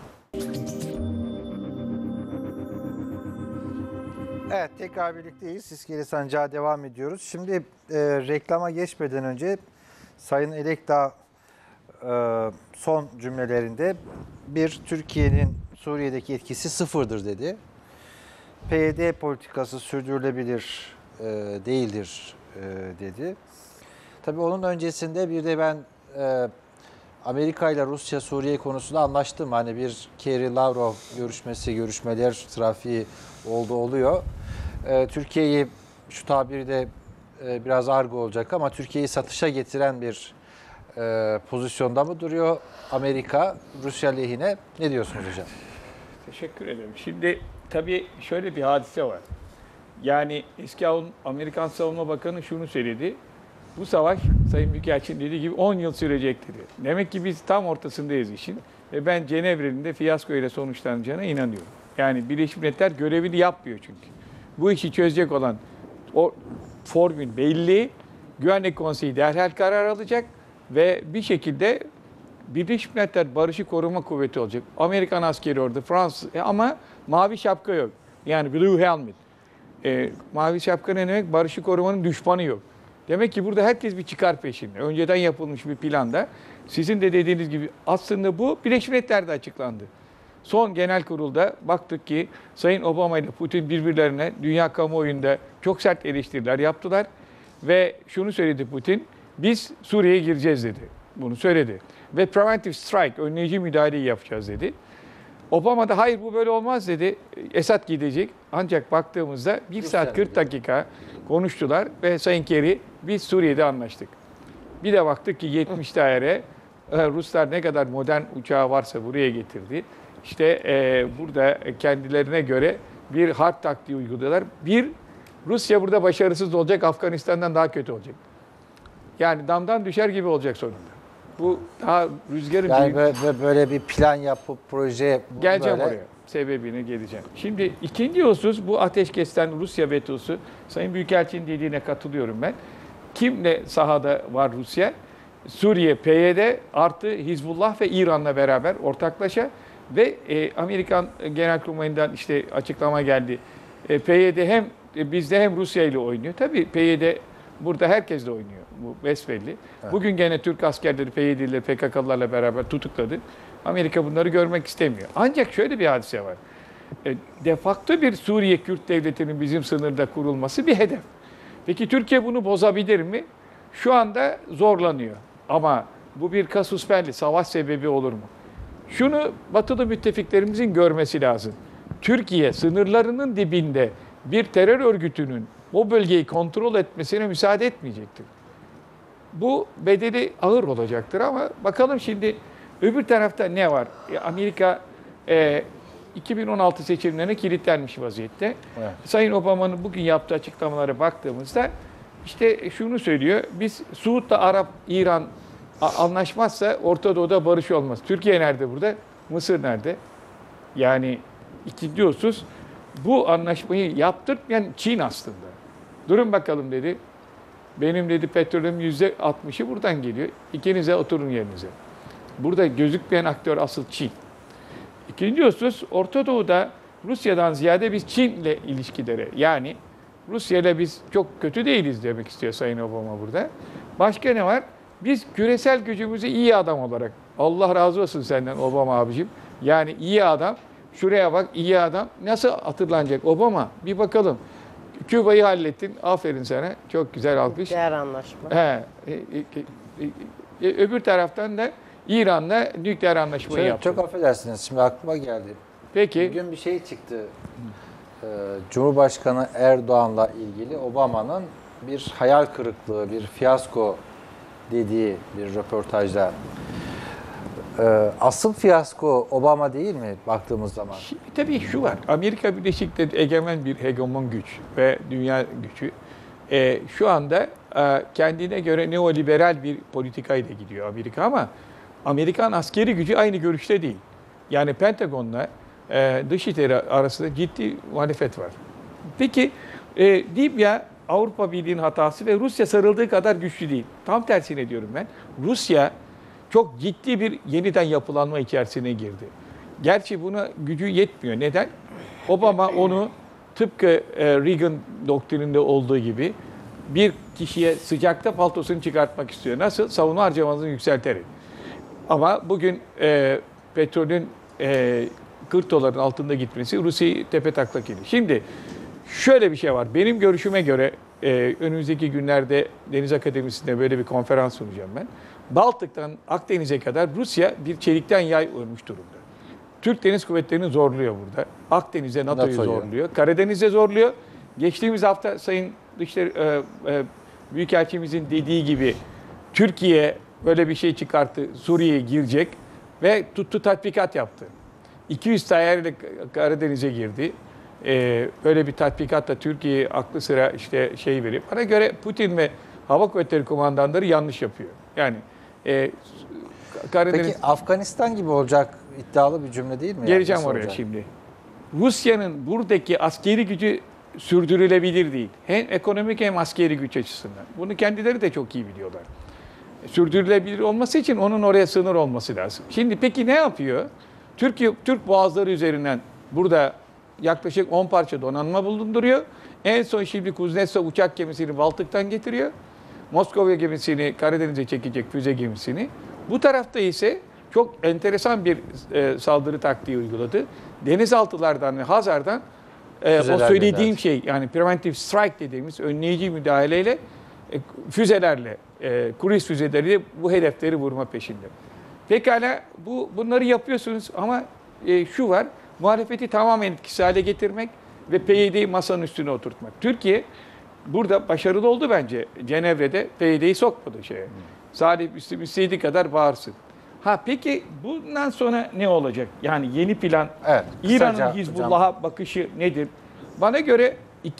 Evet, tekrar birlikteyiz. İskele Sancağı devam ediyoruz. Şimdi reklama geçmeden önce Sayın Elekdağ son cümlelerinde Türkiye'nin Suriye'deki etkisi sıfırdır dedi. PYD politikası sürdürülebilir değildir dedi. Tabii onun öncesinde bir de ben Amerika ile Rusya Suriye konusunda anlaştım. Hani bir Kerry-Lavrov görüşmeler trafiği oluyor. Türkiye'yi şu tabirde biraz argo olacak ama Türkiye'yi satışa getiren bir pozisyonda mı duruyor Amerika Rusya lehine? Ne diyorsunuz hocam? Teşekkür ederim. Şimdi tabii şöyle bir hadise var. Yani eski Amerikan Savunma Bakanı şunu söyledi. Bu savaş Sayın Büyükelçin dediği gibi 10 yıl sürecek dedi. Demek ki biz tam ortasındayız işin. Ve ben Cenevre'nin de fiyasko ile sonuçlanacağına inanıyorum. Yani Birleşmiş Milletler görevini yapmıyor çünkü. Bu işi çözecek olan o formül belli. Güvenlik Konseyi derhal karar alacak ve bir şekilde Birleşmiş Milletler Barışı Koruma Kuvveti olacak. Amerikan askeri orada, Fransız ama mavi şapka yok. Yani Blue Helmet. Mavi şapka ne demek? Barışı korumanın düşmanı yok. Demek ki burada herkes bir çıkar peşinde. Önceden yapılmış bir planda. Sizin de dediğiniz gibi aslında bu Birleşmiş Milletler'de açıklandı. Son genel kurulda baktık ki Sayın Obama ile Putin birbirlerine dünya kamuoyunda çok sert eleştiriler yaptılar. Ve şunu söyledi Putin, biz Suriye'ye gireceğiz dedi. Bunu söyledi. Ve preventive strike, önleyici müdahaleyi yapacağız dedi. Obama da hayır bu böyle olmaz dedi. Esad gidecek. Ancak baktığımızda 1 saat 40 dakika konuştular ve Sayın Kerry biz Suriye'de anlaştık. Bir de baktık ki 70 daire Ruslar ne kadar modern uçağı varsa buraya getirdi. İşte burada kendilerine göre bir harp taktiği uyguluyorlar. Rusya burada başarısız olacak, Afganistan'dan daha kötü olacak. Yani damdan düşer gibi olacak sonunda. Bu daha rüzgarın... Yani böyle bir plan yapıp proje... Geleceğim oraya. Sebebine geleceğim. Şimdi ikinci husus bu ateşkesten Rusya vetosu. Sayın Büyükelçinin dediğine katılıyorum ben. Kimle sahada var Rusya? Suriye, PYD artı Hizbullah ve İran'la beraber ortaklaşa ve Amerikan Genelkurmayı'ndan işte açıklama geldi. PYD hem bizde hem Rusya ile oynuyor. Tabii PYD burada herkesle oynuyor. Bu besbelli. Evet. Bugün gene Türk askerleri PYD'lileri, PKK'lılarla beraber tutukladı. Amerika bunları görmek istemiyor. Ancak şöyle bir hadise var. De facto bir Suriye Kürt devletinin bizim sınırda kurulması bir hedef. Peki Türkiye bunu bozabilir mi? Şu anda zorlanıyor. Ama bu bir casus belli, savaş sebebi olur mu? Şunu batılı müttefiklerimizin görmesi lazım. Türkiye sınırlarının dibinde bir terör örgütünün o bölgeyi kontrol etmesine müsaade etmeyecektir. Bu bedeli ağır olacaktır ama bakalım şimdi öbür tarafta ne var? Amerika 2016 seçimlerine kilitlenmiş vaziyette. Evet. Sayın Obama'nın bugün yaptığı açıklamalara baktığımızda işte şunu söylüyor. Biz Suud'la Arap, İran anlaşmazsa Orta Doğu'da barış olmaz. Türkiye nerede burada? Mısır nerede? Yani ikinci husus bu anlaşmayı yaptırmayan Çin aslında. Durun bakalım dedi. Benim dedi petrolüm %60'ı buradan geliyor. İkinize oturun yerinize. Burada gözükmeyen aktör asıl Çin. İkinci husus Orta Doğu'da Rusya'dan ziyade biz Çin'le ilişkileri yani Rusya'yla biz çok kötü değiliz demek istiyor Sayın Obama burada. Başka ne var? Biz küresel gücümüzü iyi adam olarak Allah razı olsun senden Obama abicim. Yani iyi adam. Şuraya bak iyi adam. Nasıl hatırlanacak Obama? Bir bakalım. Küba'yı hallettin. Aferin sana. Çok güzel alkış. Nükleer anlaşma. Öbür taraftan da İran'la nükleer anlaşmayı yaptı. Çok affedersiniz. Şimdi aklıma geldi. Peki. Bugün bir şey çıktı. Cumhurbaşkanı Erdoğan'la ilgili Obama'nın bir hayal kırıklığı, bir fiyasko dediği bir röportajda. Asıl fiyasko Obama değil mi baktığımız zaman? Şimdi tabii şu var. Amerika Birleşik Devletleri egemen bir hegemon güç ve dünya gücü. Şu anda kendine göre neoliberal bir politikayla gidiyor Amerika ama Amerikan askeri gücü aynı görüşte değil. Yani Pentagon'la Dışişleri arasında ciddi muhalefet var. Peki Libya Avrupa Birliği'nin hatası ve Rusya sarıldığı kadar güçlü değil. Tam tersine diyorum ben. Rusya çok ciddi bir yeniden yapılanma içerisine girdi. Gerçi buna gücü yetmiyor. Neden? Obama onu tıpkı Reagan doktrininde olduğu gibi bir kişiye sıcakta paltosunu çıkartmak istiyor. Nasıl? Savunma harcamasını yükselterek. Ama bugün petrolün 40 doların altında gitmesi Rusya'yı tepetaklak ediyor. Şimdi şöyle bir şey var. Benim görüşüme göre önümüzdeki günlerde Deniz Akademisi'nde böyle bir konferans sunacağım ben. Baltık'tan Akdeniz'e kadar Rusya bir çelikten yay örmüş durumda. Türk Deniz Kuvvetleri'ni zorluyor burada. Akdeniz'e NATO'yu zorluyor. Karadeniz'e zorluyor. Geçtiğimiz hafta Sayın Dışişleri Büyükelçimizin dediği gibi Türkiye böyle bir şey çıkarttı. Suriye'ye girecek ve tuttu tatbikat yaptı. 200 tayyarıyla Karadeniz'e girdi. Böyle bir tatbikatla Türkiye'ye aklı sıra işte şey verip bana göre Putin ve Hava Kuvvetleri komandanları yanlış yapıyor. Yani Karadeniz... Peki Afganistan gibi olacak iddialı bir cümle değil mi? Geleceğim Nasıl oraya olacak? şimdi. Rusya'nın buradaki askeri gücü sürdürülebilir değil. Hem ekonomik hem askeri güç açısından. Bunu kendileri de çok iyi biliyorlar. Sürdürülebilir olması için onun oraya sınır olması lazım. Şimdi peki ne yapıyor? Türk boğazları üzerinden burada yaklaşık 10 parça donanma bulunduruyor. En son şimdi Kuznetsov uçak gemisini Baltık'tan getiriyor. Moskova gemisini Karadeniz'e çekecek füze gemisini. Bu tarafta ise çok enteresan bir saldırı taktiği uyguladı. Denizaltılardan ve Hazar'dan o söylediğim şey yani preventive strike dediğimiz önleyici müdahaleyle füzelerle, kruz füzeleriyle bu hedefleri vurma peşinde. Pekala bunları yapıyorsunuz ama şu var, muhalefeti tamamen etkisiz hale getirmek ve PYD'yi masanın üstüne oturtmak. Türkiye burada başarılı oldu bence. Cenevre'de PYD'yi sokmadı şeye. Salih Müslim istediği kadar bağırsın. Peki bundan sonra ne olacak? Yani yeni plan, Evet, İran'ın Hizbullah'a bakışı nedir? Bana göre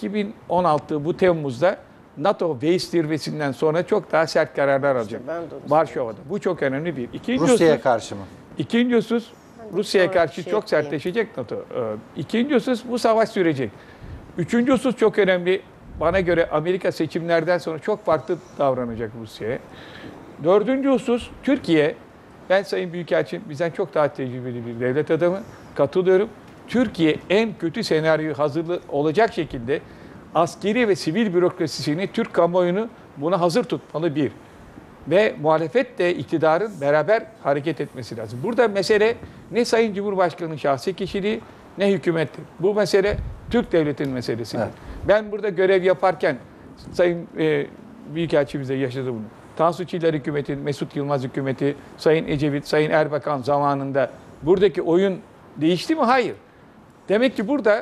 2016 bu Temmuz'da NATO Base zirvesinden sonra çok daha sert kararlar alacak. Varşova'da. Bu çok önemli bir. Rusya'ya karşı mı? İkinci husus Rusya'ya karşı çok sertleşecek NATO. İkinci husus bu savaş sürecek. Üçüncü husus çok önemli. Bana göre Amerika seçimlerden sonra çok farklı davranacak Rusya'ya. Dördüncü husus Türkiye. Ben Sayın Büyükelçim bizden çok daha tecrübeli bir devlet adamı. Katılıyorum. Türkiye en kötü senaryoyu hazırlı olacak şekilde askeri ve sivil bürokrasisini, Türk kamuoyunu buna hazır tutmalı bir. ve muhalefet de iktidarın beraber hareket etmesi lazım. Burada mesele ne Sayın Cumhurbaşkanı'nın şahsi kişiliği ne hükümettir. Bu mesele Türk devletinin meselesidir. Evet. Ben burada görev yaparken Sayın Büyükelçimiz de yaşadı bunu. Tansu Çiller hükümeti, Mesut Yılmaz hükümeti, Sayın Ecevit, Sayın Erbakan zamanında buradaki oyun değişti mi? Hayır. Demek ki burada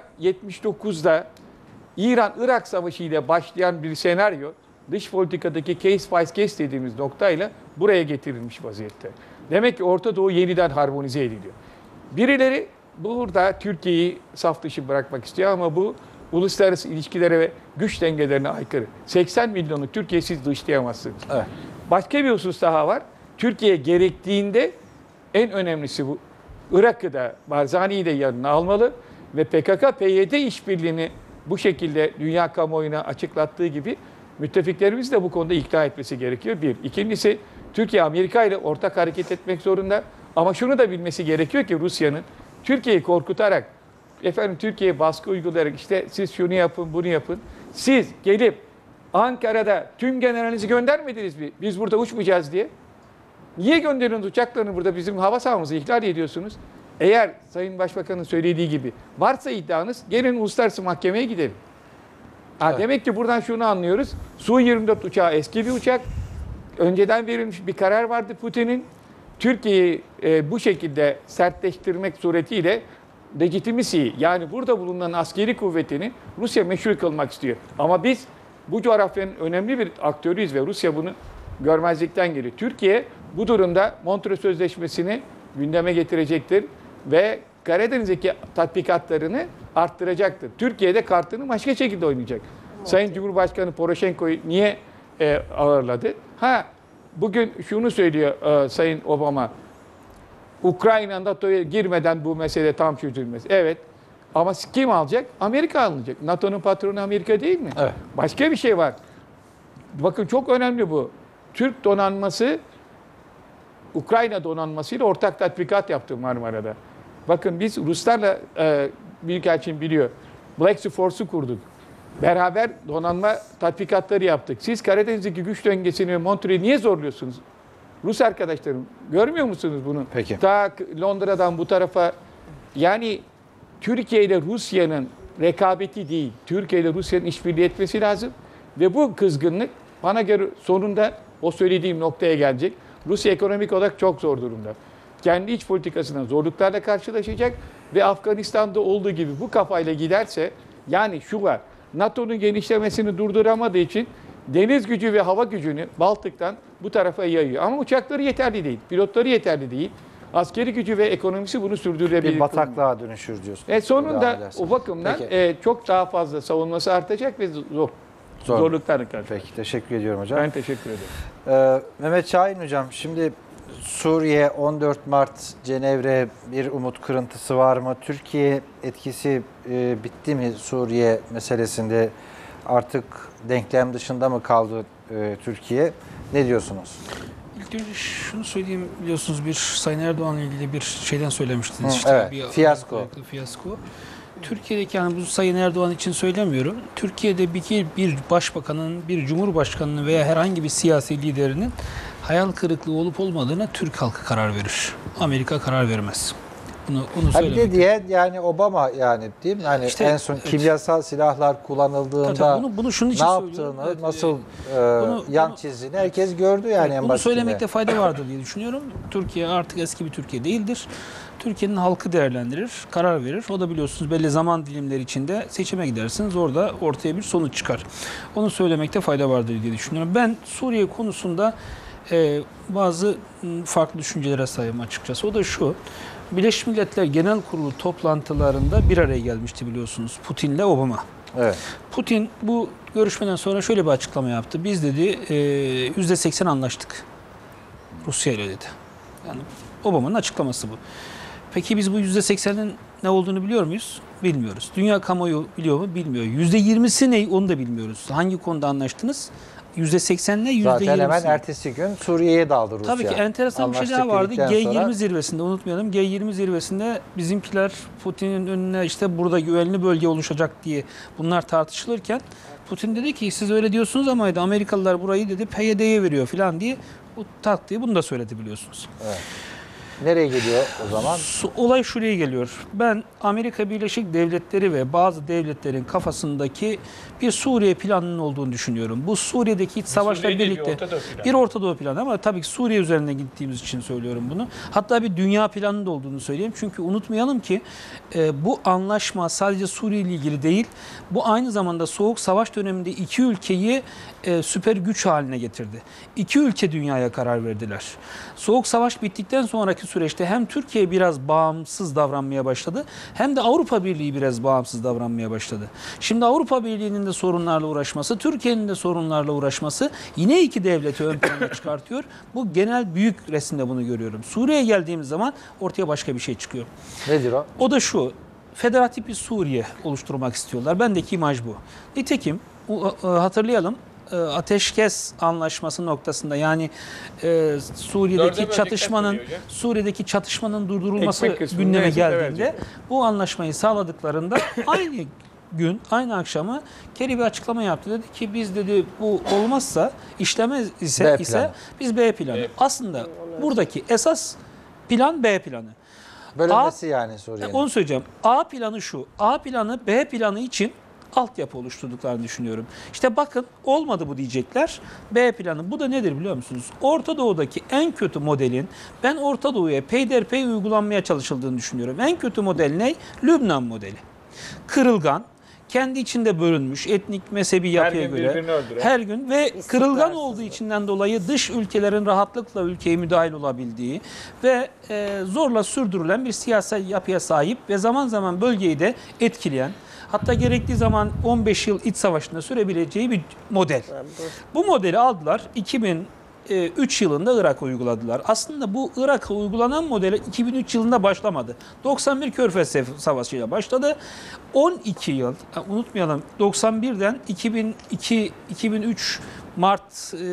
79'da İran-Irak Savaşı ile başlayan bir senaryo dış politikadaki case by case dediğimiz noktayla buraya getirilmiş vaziyette. Demek ki Orta Doğu yeniden harmonize ediliyor. Birileri burada Türkiye'yi saf dışı bırakmak istiyor ama bu uluslararası ilişkilere ve güç dengelerine aykırı. 80 milyonu Türkiye siz dışlayamazsınız. Evet. Başka bir husus daha var. Türkiye gerektiğinde en önemlisi bu. Irak'ı da Barzani'yi de yanına almalı ve PKK-PYD işbirliğini bu şekilde dünya kamuoyuna açıklattığı gibi müttefiklerimiz de bu konuda ikna etmesi gerekiyor. Bir. İkincisi Türkiye Amerika ile ortak hareket etmek zorunda. Ama şunu da bilmesi gerekiyor ki Rusya'nın Türkiye'yi korkutarak, efendim Türkiye'ye baskı uygulayarak işte siz şunu yapın, bunu yapın. Siz gelip Ankara'da tüm generalinizi göndermediniz mi? Biz burada uçmayacağız diye. Niye gönderiyorsunuz uçaklarını burada bizim hava sahamızı ihlal ediyorsunuz? Eğer Sayın Başbakan'ın söylediği gibi varsa iddianız gelin uluslararası mahkemeye gidelim. Evet. Demek ki buradan şunu anlıyoruz. Su-24 uçağı eski bir uçak. Önceden verilmiş bir karar vardı Putin'in. Türkiye'yi bu şekilde sertleştirmek suretiyle legitimisi yani burada bulunan askeri kuvvetini Rusya meşru kılmak istiyor. Ama biz bu coğrafyanın önemli bir aktörüyüz ve Rusya bunu görmezlikten geliyor. Türkiye bu durumda Montreux Sözleşmesi'ni gündeme getirecektir ve Karadeniz'deki tatbikatlarını arttıracaktır. Türkiye'de kartını başka şekilde oynayacak. Sayın Cumhurbaşkanı Poroshenko'yu niye ağırladı? Bugün şunu söylüyor Sayın Obama. Ukrayna NATO'ya girmeden bu mesele tam çözülmez. Evet. Ama kim alacak? Amerika alınacak. NATO'nun patronu Amerika değil mi? Evet. Başka bir şey var. Bakın çok önemli bu. Türk donanması Ukrayna donanmasıyla ortak tatbikat yaptı Marmara'da. Bakın biz Ruslarla Büyükelçin biliyor. Black Sea Force'u kurduk. Beraber donanma tatbikatları yaptık. Siz Karadeniz'deki güç dengesini ve Montreux'u niye zorluyorsunuz? Rus arkadaşlarım görmüyor musunuz bunu? Peki. Ta Londra'dan bu tarafa yani Türkiye ile Rusya'nın rekabeti değil, Türkiye ile Rusya'nın işbirliği etmesi lazım. Ve bu kızgınlık bana göre sonunda o söylediğim noktaya gelecek. Rusya ekonomik olarak çok zor durumda. Kendi iç politikasına zorluklarla karşılaşacak ve Afganistan'da olduğu gibi bu kafayla giderse yani şu var, NATO'nun genişlemesini durduramadığı için deniz gücü ve hava gücünü Baltık'tan bu tarafa yayıyor. Ama uçakları yeterli değil, pilotları yeterli değil. Askeri gücü ve ekonomisi bunu sürdürebilir. Bir bataklığa dönüşür diyorsun. Sonunda o bakımdan çok daha fazla savunması artacak ve zorluklarla karşılaşacak. Peki, teşekkür ediyorum hocam. Ben teşekkür ederim. Mehmet Şahin hocam, şimdi Suriye 14 Mart Cenevre bir umut kırıntısı var mı? Türkiye etkisi bitti mi Suriye meselesinde? Artık denklem dışında mı kaldı Türkiye? Ne diyorsunuz? İlk önce şunu söyleyeyim, biliyorsunuz bir Sayın Erdoğan'la ilgili bir şeyden söylemiştiniz. Evet, bir fiyasko. Fiyasko. Türkiye'deki yani bu Sayın Erdoğan için söylemiyorum. Türkiye'de bir başbakanın, bir cumhurbaşkanının veya herhangi bir siyasi liderinin hayal kırıklığı olup olmadığına Türk halkı karar verir. Amerika karar vermez. Bunu Bir söylemek. de diye yani Obama yani değil mi? Hani İşte, en son kimyasal silahlar kullanıldığında Tabii bunu şunun için ne söylüyorum. yaptığını, Evet, nasıl bunu- yan çizdiğini herkes gördü yani en Bunu basitinden. söylemekte fayda vardır diye düşünüyorum. Türkiye artık eski bir Türkiye değildir. Türkiye'nin halkı değerlendirir, karar verir. O da biliyorsunuz belli zaman dilimleri içinde seçime gidersiniz. Orada ortaya bir sonuç çıkar. Onu söylemekte fayda vardır diye düşünüyorum. Ben Suriye konusunda bazı farklı düşüncelere sahibim açıkçası. O da şu. Birleşmiş Milletler Genel Kurulu toplantılarında bir araya gelmişti biliyorsunuz Putin'le Obama. Evet. Putin bu görüşmeden sonra şöyle bir açıklama yaptı. Biz dedi %80 anlaştık Rusya ile dedi. Yani Obama'nın açıklaması bu. Peki biz bu %80'in ne olduğunu biliyor muyuz? Bilmiyoruz. Dünya kamuoyu biliyor mu? Bilmiyor. %20'si ne? Onu da bilmiyoruz. Hangi konuda anlaştınız? %80'le %20'si. Zaten hemen ertesi gün Suriye'ye daldı Rusya. Tabii ki enteresan bir şey daha Anlaştık vardı. dedikten G20 sonra- zirvesinde unutmayalım. G20 zirvesinde bizimkiler Putin'in önüne işte burada güvenli bölge oluşacak diye bunlar tartışılırken Putin dedi ki siz öyle diyorsunuz ama Amerikalılar burayı dedi PYD'ye veriyor falan diye Bu taktiği bunu da söyledi biliyorsunuz. Nereye geliyor o zaman? Olay şuraya geliyor. Ben Amerika Birleşik Devletleri ve bazı devletlerin kafasındaki bir Suriye planının olduğunu düşünüyorum. Bu Suriye'deki iç savaşla Suriye değil, birlikte bir Orta Doğu planı. bir Orta Doğu planı ama tabii ki Suriye üzerinden gittiğimiz için söylüyorum bunu. Hatta bir dünya planının da olduğunu söyleyeyim. Çünkü unutmayalım ki bu anlaşma sadece Suriye ile ilgili değil. Bu aynı zamanda Soğuk Savaş döneminde iki ülkeyi süper güç haline getirdi. İki ülke dünyaya karar verdiler. Soğuk Savaş bittikten sonraki süreçte hem Türkiye biraz bağımsız davranmaya başladı hem de Avrupa Birliği biraz bağımsız davranmaya başladı. Şimdi Avrupa Birliği'nin de sorunlarla uğraşması, Türkiye'nin de sorunlarla uğraşması yine iki devleti ön plana çıkartıyor. Bu genel büyük resimde bunu görüyorum. Suriye'ye geldiğimiz zaman ortaya başka bir şey çıkıyor. Nedir o? O da şu, federatif bir Suriye oluşturmak istiyorlar. Bendeki imaj bu. Nitekim hatırlayalım. Ateşkes anlaşması noktasında yani Suriye'deki çatışmanın durdurulması Ekmek kısmını gündeme neyse geldiğinde verecekler. bu anlaşmayı sağladıklarında aynı gün, aynı akşamı Kerry bir açıklama yaptı. Dedi ki biz dedi bu olmazsa işlemez ise biz B planı. Aslında buradaki esas plan B planı. Bölünmesi yani Suriye'nin. Onu söyleyeceğim. A planı şu. A planı B planı için altyapı oluşturduklarını düşünüyorum. İşte bakın olmadı bu diyecekler. B planı. Bu da nedir biliyor musunuz? Orta Doğu'daki en kötü modelin ben Orta Doğu'ya peyderpey uygulanmaya çalışıldığını düşünüyorum. En kötü model ne? Lübnan modeli. Kırılgan, kendi içinde bölünmüş etnik mezhebi yapıya göre her gün ve kırılgan olduğu içinden dolayı dış ülkelerin rahatlıkla ülkeye müdahil olabildiği ve zorla sürdürülen bir siyasi yapıya sahip ve zaman zaman bölgeyi de etkileyen, hatta gerektiği zaman 15 yıl iç savaşında sürebileceği bir model. Bu modeli aldılar. 2003 yılında Irak'a uyguladılar. Aslında bu Irak'a uygulanan modeli 2003 yılında başlamadı. 91 Körfez Savaşı ile başladı. 12 yıl, unutmayalım 91'den 2003 Mart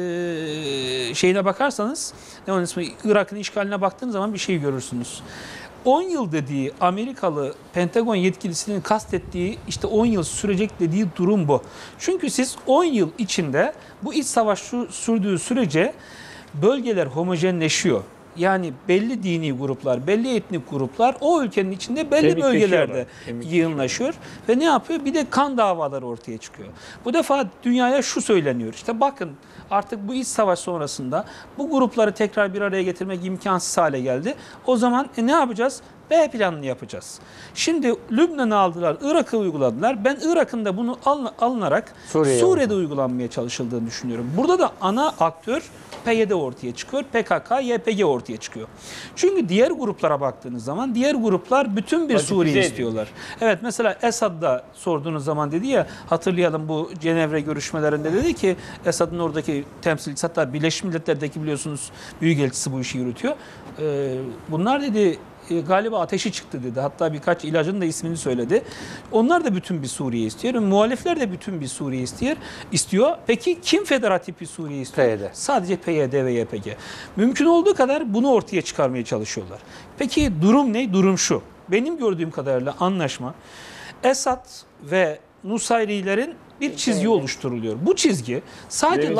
şeyine bakarsanız, ne onun ismi, Irak'ın işgaline baktığınız zaman bir şey görürsünüz. 10 yıl dediği Amerikalı Pentagon yetkilisinin kastettiği işte 10 yıl sürecek dediği durum bu. Çünkü siz 10 yıl içinde bu iç savaş sürdüğü sürece bölgeler homojenleşiyor. Yani belli dini gruplar, belli etnik gruplar o ülkenin içinde belli bölgelerde yığınlaşıyor. Ve ne yapıyor? Bir de kan davaları ortaya çıkıyor. Bu defa dünyaya şu söyleniyor. İşte bakın artık bu iç savaş sonrasında bu grupları tekrar bir araya getirmek imkansız hale geldi. O zaman ne yapacağız? B planını yapacağız. Şimdi Lübnan'ı aldılar, Irak'ı uyguladılar. Ben Irak'ın da bunu alınarak Suriye'de uygulanmaya çalışıldığını düşünüyorum. Burada da ana aktör PYD ortaya çıkıyor. PKK, YPG ortaya çıkıyor. Çünkü diğer gruplara baktığınız zaman diğer gruplar bütün bir Suriye istiyorlar. Evet, mesela Esad'da sorduğunuz zaman dedi ya, hatırlayalım bu Cenevre görüşmelerinde dedi ki Esad'ın oradaki temsilcisi, hatta Birleşmiş Milletler'deki biliyorsunuz büyükelçisi bu işi yürütüyor. Bunlar dedi galiba ateşi çıktı dedi. Hatta birkaç ilacın da ismini söyledi. Onlar da bütün bir Suriye istiyor. Muhalifler de bütün bir Suriye istiyor. Peki kim federatif bir Suriye istiyor? PYD. Sadece PYD ve YPG. Mümkün olduğu kadar bunu ortaya çıkarmaya çalışıyorlar. Peki durum ne? Durum şu. Benim gördüğüm kadarıyla anlaşma Esad ve Nusayrilerin bir çizgi oluşturuluyor. Bu çizgi sadece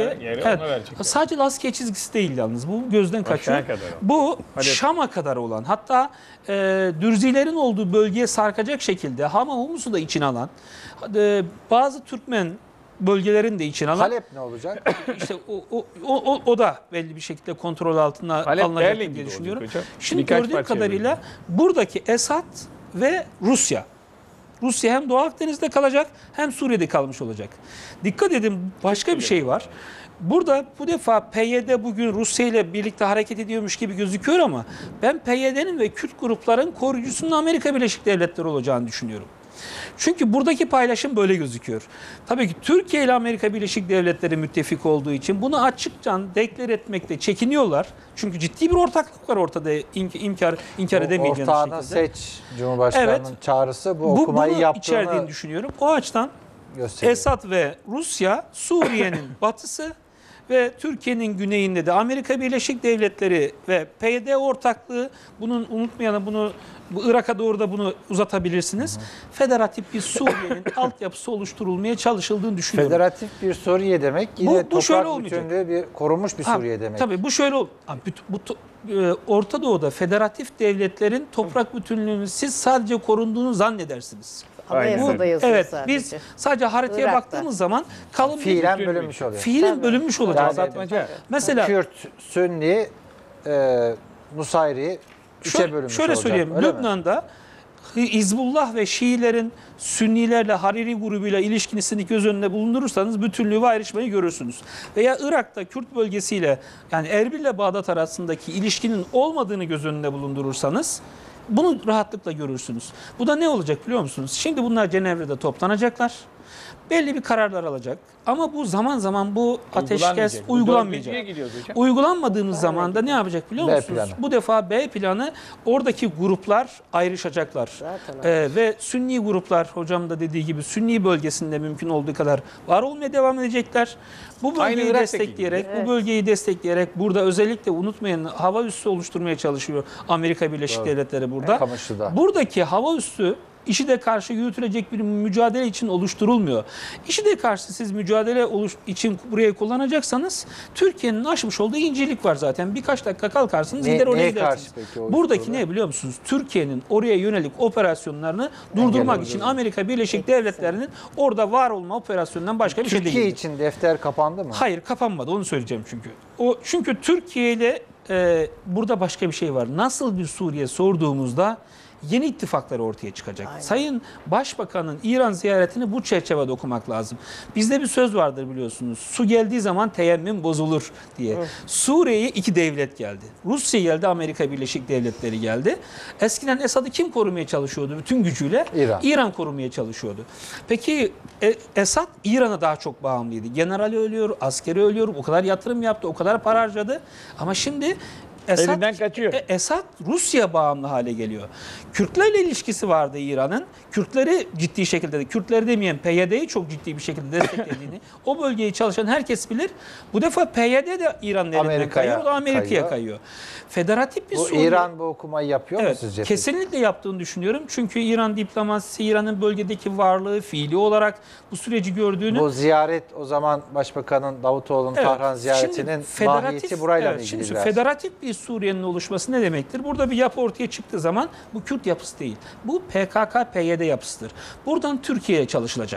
sadece Laskiye çizgisi değil yalnız. Bu gözden kaçıyor. Bu Şam'a kadar olan, hatta Dürzilerin olduğu bölgeye sarkacak şekilde Hama Humus'u da içine alan, bazı Türkmen bölgelerin de içine alan. Halep ne olacak? İşte o da belli bir şekilde kontrol altına alınacak diye düşünüyorum. Şimdi gördüğüm kadarıyla buradaki Esad ve Rusya hem Doğu Akdeniz'de kalacak hem Suriye'de kalmış olacak. Dikkat edin, başka bir şey var. Burada bu defa PYD bugün Rusya ile birlikte hareket ediyormuş gibi gözüküyor ama ben PYD'nin ve Kürt grupların koruyucusunun Amerika Birleşik Devletleri olacağını düşünüyorum. Çünkü buradaki paylaşım böyle gözüküyor. Tabii ki Türkiye ile Amerika Birleşik Devletleri müttefik olduğu için bunu açıkça deklar etmekte çekiniyorlar. Çünkü ciddi bir ortaklık var ortada, inkar edemeyeceğiniz şekilde. Ortağına seç Cumhurbaşkanı'nın çağrısı bu okumayı bunu içerdiğini düşünüyorum. O açıdan gösteriyor. Esad ve Rusya Suriye'nin batısı ve Türkiye'nin güneyinde de Amerika Birleşik Devletleri ve PYD ortaklığı, bunun unutmayalım, bunu bu Irak'a doğru da bunu uzatabilirsiniz. Federatif bir Suriye'nin altyapısı oluşturulmaya çalışıldığını düşünüyorum. Federatif bir Suriye demek yine Bu şöyle toprak olmayacak. bütünlüğü bir korunmuş bir Ha, Suriye demek. Tabii bu şöyle Orta Doğu'da federatif devletlerin toprak bütünlüğünü siz sadece korunduğunu zannedersiniz. Anayasada yazıyor Evet, sadece. biz sadece haritaya Irak'ta. baktığımız zaman kalın Fiilen bir bölünmüş oluyor. fiilen bölünmüş olacak Yani- zaten. Mesela Kürt, Sünni, Nusayri üçe bölünmüş şöyle olacak. söyleyeyim. Öyle mi? Lübnan'da Hizbullah ve Şiilerin Sünnilerle Hariri grubuyla ilişkisini göz önünde bulundurursanız bütünlüğü ve ayrışmayı görürsünüz. Veya Irak'ta Kürt bölgesiyle, yani Erbil ile Bağdat arasındaki ilişkinin olmadığını göz önünde bulundurursanız bunu rahatlıkla görürsünüz. Bu da ne olacak biliyor musunuz? Şimdi bunlar Cenevre'de toplanacaklar. Belli bir kararlar alacak. Ama bu zaman zaman bu ateşkes uygulanmayacak. Uygulanmadığımız zaman da ne yapacak biliyor B musunuz? planı. Bu defa B planı, oradaki gruplar ayrışacaklar. Zaten Ve Sünni gruplar, hocam da dediği gibi Sünni bölgesinde mümkün olduğu kadar var olmaya devam edecekler. Bu Aynı bölgeyi Irak'taki destekleyerek, gibi. bu bölgeyi destekleyerek burada özellikle unutmayın hava üssü oluşturmaya çalışıyor Amerika Birleşik Devletleri burada. Kamışlı'da. Buradaki hava üssü IŞİD'e karşı yürütülecek bir mücadele için oluşturulmuyor. IŞİD'e karşı siz mücadele için burayı kullanacaksanız Türkiye'nin aşmış olduğu incelik var zaten. Birkaç dakika kalkarsınız gider oraya neye gidersiniz. karşı peki o Buradaki üslubu? ne biliyor musunuz? Türkiye'nin oraya yönelik operasyonlarını durdurmak için Amerika Birleşik Devletleri'nin orada var olma operasyonundan başka bir şey değil. Türkiye için defter kapandı mı? Hayır, kapanmadı, onu söyleyeceğim çünkü. Çünkü Türkiye ile burada başka bir şey var. Nasıl bir Suriye sorduğumuzda yeni ittifaklar ortaya çıkacak. Aynen. Sayın Başbakan'ın İran ziyaretini bu çerçevede okumak lazım. Bizde bir söz vardır biliyorsunuz. Su geldiği zaman teyemmüm bozulur diye. Suriye'ye iki devlet geldi. Rusya geldi, Amerika Birleşik Devletleri geldi. Eskiden Esad'ı kim korumaya çalışıyordu bütün gücüyle? İran. İran korumaya çalışıyordu. Peki Esad İran'a daha çok bağımlıydı. Generali ölüyor, askeri ölüyor, o kadar yatırım yaptı, o kadar para harcadı. Ama şimdi Elinden kaçıyor. Esad Rusya bağımlı hale geliyor. Kürtlerle ilişkisi vardı İran'ın. Kürtleri ciddi şekilde, Kürtleri demeyen PYD'yi çok ciddi bir şekilde desteklediğini, o bölgeyi çalışan herkes bilir. Bu defa PYD de İran'ın elinden Amerika'ya kayıyor, o da Amerika'ya kayıyor. kayıyor. Federatif bir Bu Suriye. İran bu okumayı yapıyor mu Evet, sizce? peki? kesinlikle yaptığını düşünüyorum. Çünkü İran diplomasisi, İran'ın bölgedeki varlığı, fiili olarak bu süreci gördüğünü... Bu ziyaret o zaman Başbakanın Davutoğlu'nun Evet, Tahran ziyaretinin mahiyeti burayla mı ilgili şimdi biraz? federatif bir Suriye'nin oluşması ne demektir? Burada bir yapı ortaya çıktığı zaman bu Kürt yapısı değil. Bu PKK-PYD yapısıdır. Buradan Türkiye'ye çalışılacak.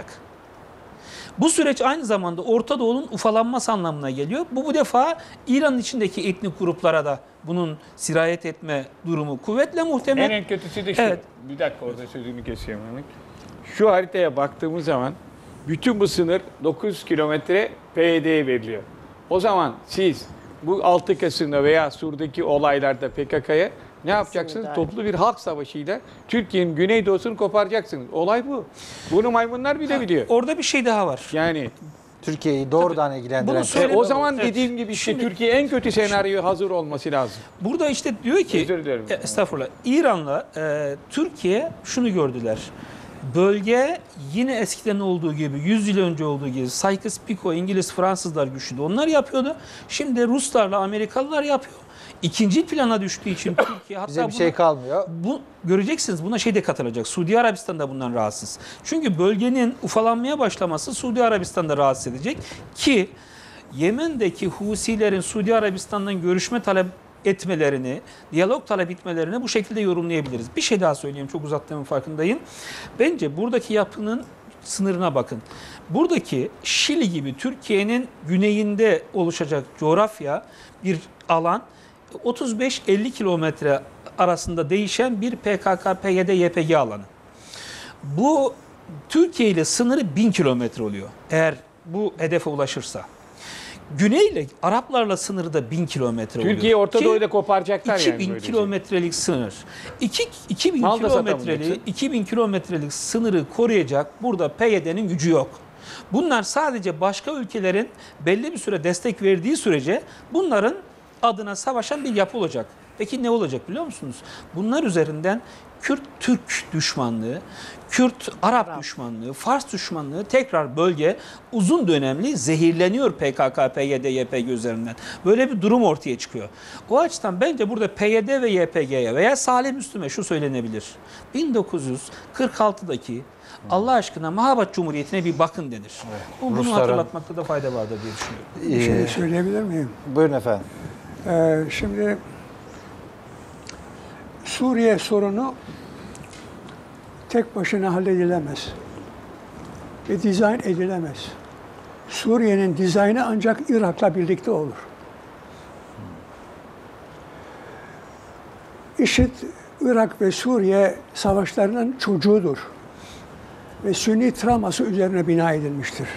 Bu süreç aynı zamanda Orta Doğu'nun ufalanması anlamına geliyor. Bu defa İran'ın içindeki etnik gruplara da bunun sirayet etme durumu kuvvetle muhtemel. En kötüsü de şu. Evet. Bir dakika orada sözünü keseyim Mehmet. Şu haritaya baktığımız zaman bütün bu sınır 9 kilometre PYD'ye veriliyor. O zaman siz bu 6 Kasım'da veya Sur'daki olaylarda PKK'ya ne yapacaksınız? müdahale. Toplu bir halk savaşıyla Türkiye'nin güneydoğusunu koparacaksınız. Olay bu. Bunu maymunlar bile biliyor. Orada bir şey daha var. Yani Türkiye'yi doğrudan ilgilendiren Bunu şey. söyle- o zaman Evet. dediğim gibi işte Şimdi- Türkiye en kötü senaryoya hazır olması lazım. Burada işte diyor ki, Özür dilerim. Estağfurullah, İran'la Türkiye şunu gördüler. Bölge yine eskiden olduğu gibi, 100 yıl önce olduğu gibi, Sykes-Picot, İngiliz, Fransızlar güçlüydü. Onlar yapıyordu. Şimdi Ruslarla Amerikalılar yapıyor. İkinci plana düştüğü için Türkiye hatta Bize bir şey kalmıyor. bu göreceksiniz, buna şey de katılacak. Suudi Arabistan da bundan rahatsız. Çünkü bölgenin ufalanmaya başlaması Suudi Arabistan'da rahatsız edecek ki Yemen'deki Husilerin Suudi Arabistan'dan görüşme talep etmelerini, diyalog talep etmelerini bu şekilde yorumlayabiliriz. Bir şey daha söyleyeyim, çok uzattığımın farkındayım. Bence buradaki yapının sınırına bakın. Buradaki Şili gibi Türkiye'nin güneyinde oluşacak coğrafya bir alan 35-50 kilometre arasında değişen bir PKK-PYD-YPG alanı. Bu Türkiye ile sınırı 1000 kilometre oluyor eğer bu hedefe ulaşırsa. Güney ile Araplarla sınırı da 1000 kilometre oluyor. Türkiye Orta Ki Doğu'da koparacaklar 2000 yani böylece. kilometrelik sınır. 2000 Mal da kilometrelik satamayacaksın. 2000 kilometrelik sınırı koruyacak burada PYD'nin gücü yok. Bunlar sadece başka ülkelerin belli bir süre destek verdiği sürece bunların adına savaşan bir yapı olacak. Peki ne olacak biliyor musunuz? Bunlar üzerinden Kürt-Türk düşmanlığı, Kürt-Arap düşmanlığı, Fars düşmanlığı tekrar bölge uzun dönemli zehirleniyor PKK, PYD, YPG üzerinden. Böyle bir durum ortaya çıkıyor. O açıdan bence burada PYD ve YPG'ye veya Salih Müslüm'e şu söylenebilir. 1946'daki Allah aşkına Mahabat Cumhuriyeti'ne bir bakın denir. Bunu Rusların- hatırlatmakta da fayda vardır diye düşünüyorum. Bir şey söyleyebilir miyim? Buyurun efendim. Şimdi Suriye sorunu tek başına halledilemez ve dizayn edilemez. Suriye'nin dizaynı ancak Irak'la birlikte olur. IŞİD, Irak ve Suriye savaşlarının çocuğudur ve Sünni travması üzerine bina edilmiştir.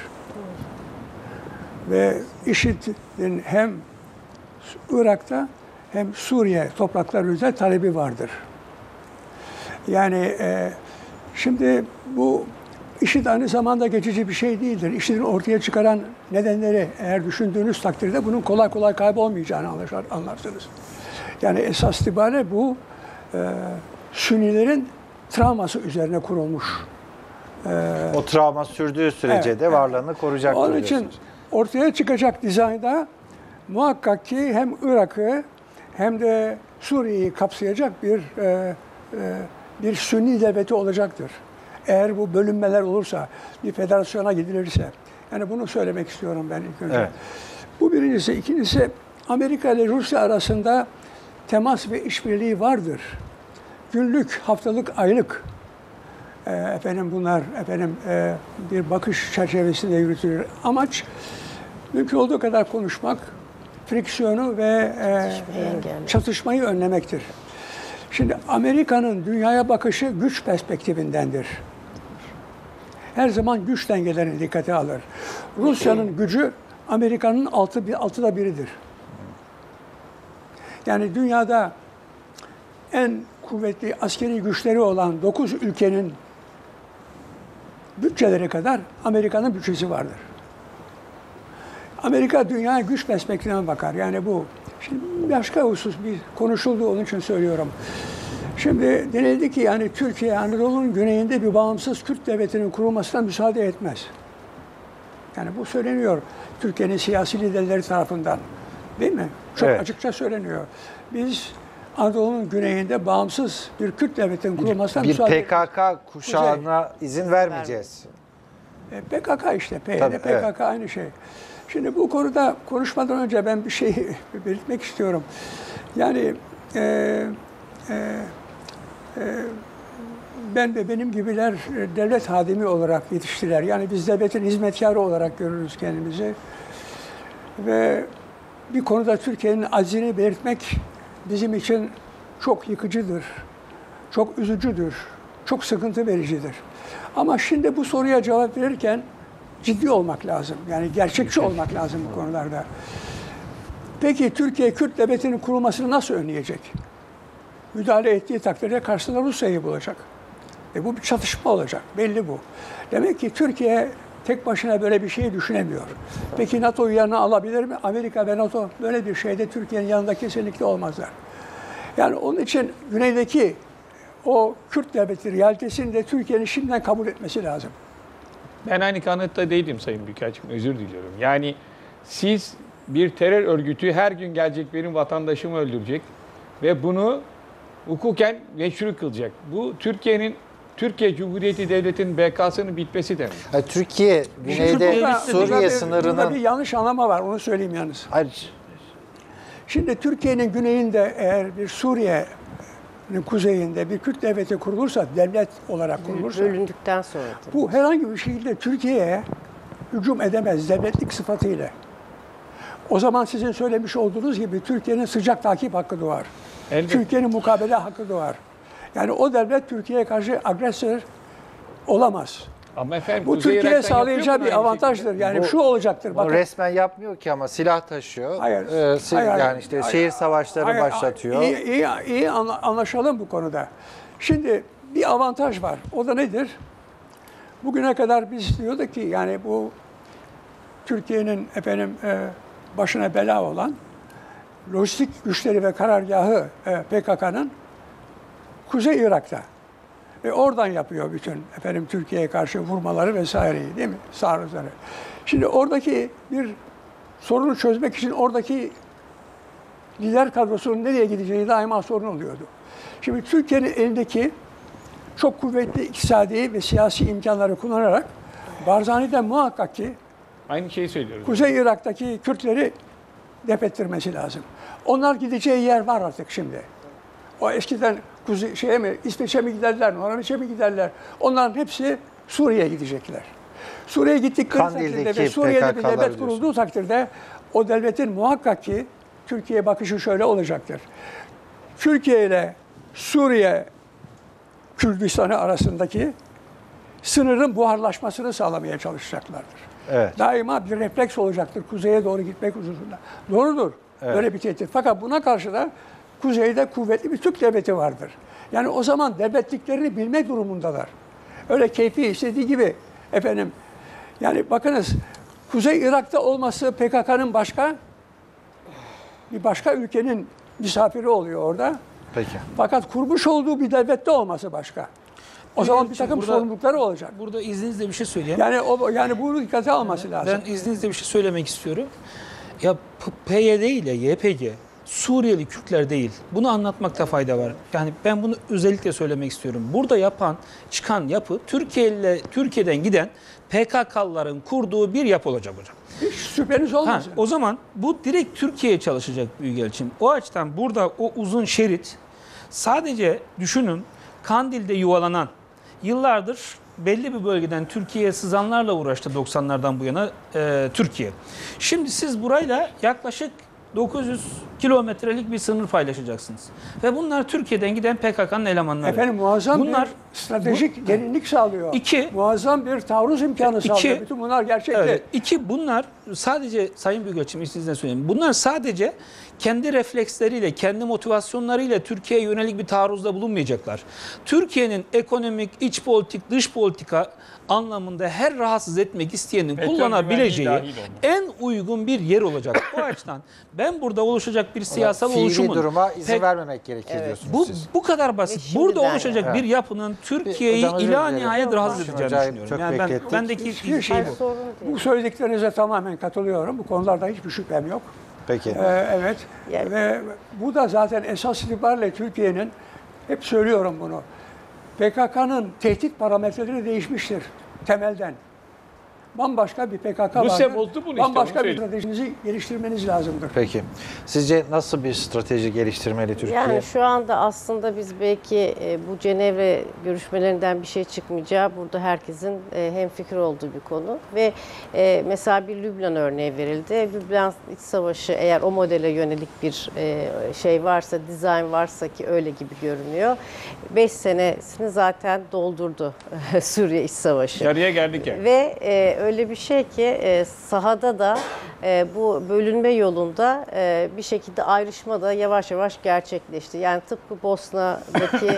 Ve IŞİD'in hem Irak'ta hem Suriye toprakları üzerinde talebi vardır. Yani şimdi bu IŞİD aynı zamanda geçici bir şey değildir. IŞİD'in ortaya çıkaran nedenleri eğer düşündüğünüz takdirde bunun kolay kolay kaybolmayacağını anlarsınız. Yani esas itibariyle bu Sünnilerin travması üzerine kurulmuş. O travma sürdüğü sürece Evet, de varlığını koruyacaktır Onun için diyorsunuz. ortaya çıkacak dizaynda muhakkak ki hem Irak'ı hem de Suriye'yi kapsayacak bir Sünni devleti olacaktır. Eğer bu bölünmeler olursa, bir federasyona gidilirse. Yani bunu söylemek istiyorum ben ilk önce. Evet. Bu birincisi. İkincisi, Amerika ile Rusya arasında temas ve işbirliği vardır. Günlük, haftalık, aylık. Bunlar bir bakış çerçevesinde yürütülür. Amaç mümkün olduğu kadar konuşmak, friksiyonu ve çatışmayı önlemektir. Şimdi Amerika'nın dünyaya bakışı güç perspektifindendir. Her zaman güç dengelerini dikkate alır. Rusya'nın gücü Amerika'nın altıda biridir. Yani dünyada en kuvvetli askeri güçleri olan 9 ülkenin bütçeleri kadar Amerika'nın bütçesi vardır. Amerika dünyaya güç perspektifinden bakar. Yani bu. Şimdi başka husus bir konuşuldu, onun için söylüyorum. Şimdi denildi ki yani Türkiye Anadolu'nun güneyinde bir bağımsız Kürt devletinin kurulmasına müsaade etmez. Yani bu söyleniyor Türkiye'nin siyasi liderleri tarafından. Değil mi? Çok Evet. açıkça söyleniyor. Biz Anadolu'nun güneyinde bağımsız bir Kürt devletinin kurulmasına Bir müsaade etmez. PKK kuşağına izin vermeyeceğiz. PKK işte, PYD, Tabii, PKK evet. aynı şey. Şimdi bu konuda konuşmadan önce ben bir şey belirtmek istiyorum. Yani ben ve benim gibiler devlet hadimi olarak yetiştiler. Yani biz devletin hizmetkarı olarak görürüz kendimizi. Ve bir konuda Türkiye'nin aczini belirtmek bizim için çok yıkıcıdır, çok üzücüdür, çok sıkıntı vericidir. Ama şimdi bu soruya cevap verirken ciddi olmak lazım. Yani gerçekçi olmak lazım bu konularda. Peki Türkiye Kürt devletinin kurulmasını nasıl önleyecek? Müdahale ettiği takdirde karşısında Rusya'yı bulacak. Bu bir çatışma olacak. Belli bu. Demek ki Türkiye tek başına böyle bir şeyi düşünemiyor. Peki NATO'yu yanına alabilir mi? Amerika ve NATO böyle bir şeyde Türkiye'nin yanında kesinlikle olmazlar. Yani onun için güneydeki o Kürt devleti realitesini de Türkiye'nin şimdiden kabul etmesi lazım. Ben aynı kanıtta değilim Sayın Büyükelçim, özür diliyorum. Yani siz bir terör örgütü her gün gelecek benim vatandaşımı öldürecek ve bunu hukuken meşru kılacak. Bu Türkiye Cumhuriyeti Devleti'nin BK'sının bitmesi demek. Yani Türkiye güneyde Suriye sınırının... Burada bir yanlış anlama var, onu söyleyeyim yalnız. Hayır, Şimdi Türkiye'nin güneyinde eğer bir Suriye'nin kuzeyinde bir Kürt devleti kurulursa, devlet olarak kurulursa, Bölündükten sonra tabii. bu herhangi bir şekilde Türkiye'ye hücum edemez devletlik sıfatıyla. O zaman sizin söylemiş olduğunuz gibi Türkiye'nin sıcak takip hakkı doğar. Elbette. Türkiye'nin mukabele hakkı doğar. Yani o devlet Türkiye'ye karşı agresör olamaz. Ama efendim Bu Kuzey Türkiye'ye Irak'tan sağlayacağı yapıyor bir bunu aynı avantajdır. şekilde. Yani Bu- şu olacaktır. o Bakın, resmen yapmıyor ki ama silah taşıyor. Hayır, Yani hayır, işte hayır, şehir savaşları hayır, başlatıyor. İyi anlaşalım bu konuda. Şimdi bir avantaj var. O da nedir? Bugüne kadar biz diyorduk ki yani bu Türkiye'nin başına bela olan lojistik güçleri ve karargahı PKK'nın Kuzey Irak'ta. Ve oradan yapıyor bütün Türkiye'ye karşı vurmaları vesaireyi, değil mi? Taarruzları. Şimdi oradaki bir sorunu çözmek için oradaki lider kadrosunun nereye gideceği daima sorun oluyordu. Şimdi Türkiye'nin elindeki çok kuvvetli iktisadi ve siyasi imkanları kullanarak Barzani'den muhakkak ki Aynı şeyi söylüyoruz. Kuzey Irak'taki Kürtleri defettirmesi lazım. Onlar gideceği yer var artık şimdi. O eskiden İsveç'e mi giderler, Norveç'e mi giderler? Onların hepsi Suriye'ye gidecekler. Suriye'ye gittikleri Kandil'deki takdirde ve Suriye'de bir PKK'lar devlet kurulduğu takdirde o devletin muhakkak ki Türkiye bakışı şöyle olacaktır. Türkiye ile Suriye Kürdistan'ı arasındaki sınırın buharlaşmasını sağlamaya çalışacaklardır. Evet. Daima bir refleks olacaktır kuzeye doğru gitmek hususunda. Doğrudur. Evet. Böyle bir tehdit. Fakat buna karşı da kuzeyde kuvvetli bir Türk devleti vardır. Yani o zaman devletliklerini bilmek durumundalar. Öyle keyfi istediği gibi yani bakınız Kuzey Irak'ta olması PKK'nın bir başka ülkenin misafiri oluyor orada. Peki. Fakat kurmuş olduğu bir devlette olması başka. O zaman bir takım Burada- sorumlulukları olacak. Burada izninizle bir şey söyleyeyim. Yani bunu dikkate alması lazım. Ben izninizle bir şey söylemek istiyorum. Ya PYD ile YPG Suriyeli Kürtler değil. Bunu anlatmakta fayda var. Yani ben bunu özellikle söylemek istiyorum. Burada çıkan yapı Türkiye'den giden PKK'lıların kurduğu bir yapı olacak hocam. Hiç şüpheniz olmasın. O zaman bu direkt Türkiye'ye çalışacak Büyükelçim. O açıdan burada o uzun şerit sadece düşünün Kandil'de yuvalanan yıllardır belli bir bölgeden Türkiye'ye sızanlarla uğraştı 90'lardan bu yana Türkiye. Şimdi siz burayla yaklaşık 900 kilometrelik bir sınır paylaşacaksınız. Ve bunlar Türkiye'den giden PKK'nın elemanları. Muazzam bir stratejik derinlik sağlıyor. Muazzam bir taarruz imkanı sağlıyor. Bütün bunlar gerçekte. Evet, bunlar sadece Sayın Büyükelçim izninizle söyleyeyim. Bunlar sadece kendi refleksleriyle, kendi motivasyonlarıyla Türkiye'ye yönelik bir taarruzda bulunmayacaklar. Türkiye'nin ekonomik, iç politik, dış politika anlamında her rahatsız etmek isteyenin kullanabileceği en uygun bir yer olacak. O açıdan ben burada oluşacak bir siyasal oluşumun... Fiili duruma izin vermemek gerekir diyorsunuz siz. Bu kadar basit. Burada oluşacak bir yapının Türkiye'yi ila nihayet rahatsız edeceğini düşünüyorum. Yani bendeki şey bu. Bu söylediklerinize tamamen katılıyorum. Bu konularda hiçbir şüphem yok. Peki. Evet. Ve bu da zaten esas itibariyle Türkiye'nin, hep söylüyorum bunu, PKK'nın tehdit parametreleri değişmiştir temelden. Bambaşka bir PKK Rusya vardır. bozdu bunu işte, Bambaşka onu bir söyleyeyim. stratejinizi geliştirmeniz lazımdır. Peki. Sizce nasıl bir strateji geliştirmeli Türkiye? Yani şu anda aslında biz belki bu Cenevre görüşmelerinden bir şey çıkmayacağı burada herkesin hemfikir olduğu bir konu. Ve mesela bir Lübnan örneği verildi. Lübnan İç Savaşı eğer o modele yönelik bir şey varsa, dizayn varsa ki öyle gibi görünüyor. 5 senesini zaten doldurdu Suriye İç Savaşı. Yarıya geldik yani. Ve öyle bir şey ki sahada da bu bölünme yolunda bir şekilde ayrışma da yavaş yavaş gerçekleşti. Yani tıpkı Bosna'daki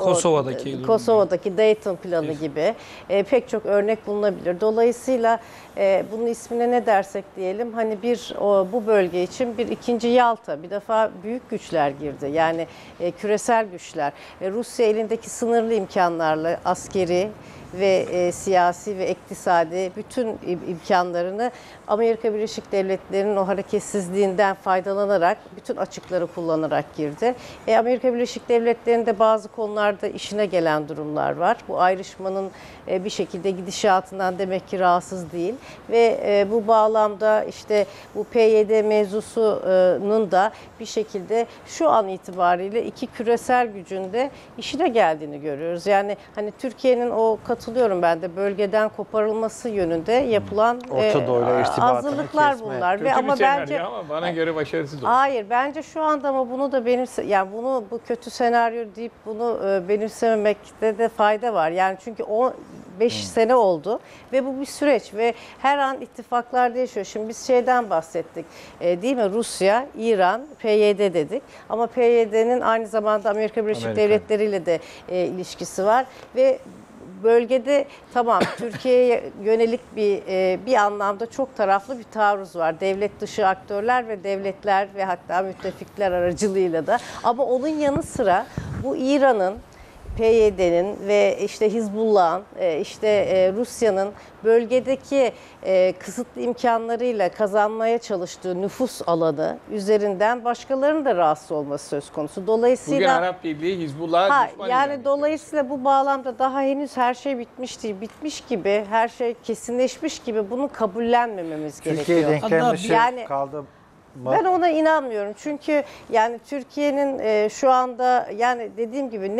Kosova'daki Dayton planı gibi pek çok örnek bulunabilir. Dolayısıyla bunun ismine ne dersek diyelim hani bu bölge için bir ikinci Yalta, bir defa büyük güçler girdi. Yani küresel güçler. Rusya elindeki sınırlı imkanlarla askeri ve siyasi ve iktisadi bütün imkanlarını Amerika Birleşik Devletleri'nin o hareketsizliğinden faydalanarak, bütün açıkları kullanarak girdi. Amerika Birleşik Devletleri'nde bazı konularda işine gelen durumlar var. Bu ayrışmanın bir şekilde gidişatından demek ki rahatsız değil. Ve bu bağlamda işte bu PYD mevzusunun da bir şekilde şu an itibariyle iki küresel gücün de işine geldiğini görüyoruz. Yani hani Türkiye'nin katılıyorum ben de bölgeden koparılması yönünde yapılan hazırlıklar bunlar. Kötü ama bir senaryo bence ama bana göre başarısız oldu. Hayır, bence şu anda ama bunu da bu kötü senaryo deyip bunu benimsememekte de fayda var. Yani çünkü 5 sene oldu ve bu bir süreç ve her an ittifaklar değişiyor. Şimdi biz şeyden bahsettik değil mi? Rusya, İran, PYD dedik ama PYD'nin aynı zamanda Amerika Birleşik Devletleri ile de ilişkisi var ve bölgede tamam Türkiye'ye yönelik bir anlamda çok taraflı bir taarruz var. Devlet dışı aktörler ve devletler ve hatta müttefikler aracılığıyla da. Ama onun yanı sıra bu İran'ın PYD'nin ve işte Hizbullah'ın, Rusya'nın bölgedeki kısıtlı imkanlarıyla kazanmaya çalıştığı nüfus alanı üzerinden başkalarının da rahatsız olması söz konusu. Dolayısıyla Bugün Arap Birliği Hizbullah'a düşman ilan etti. dolayısıyla bu bağlamda daha henüz her şey bitmiş değil. Bitmiş gibi, her şey kesinleşmiş gibi bunu kabullenmememiz Türkiye gerekiyor. denklemleşi Yani- kaldı mı? Ben ona inanmıyorum. Çünkü yani Türkiye'nin şu anda yani dediğim gibi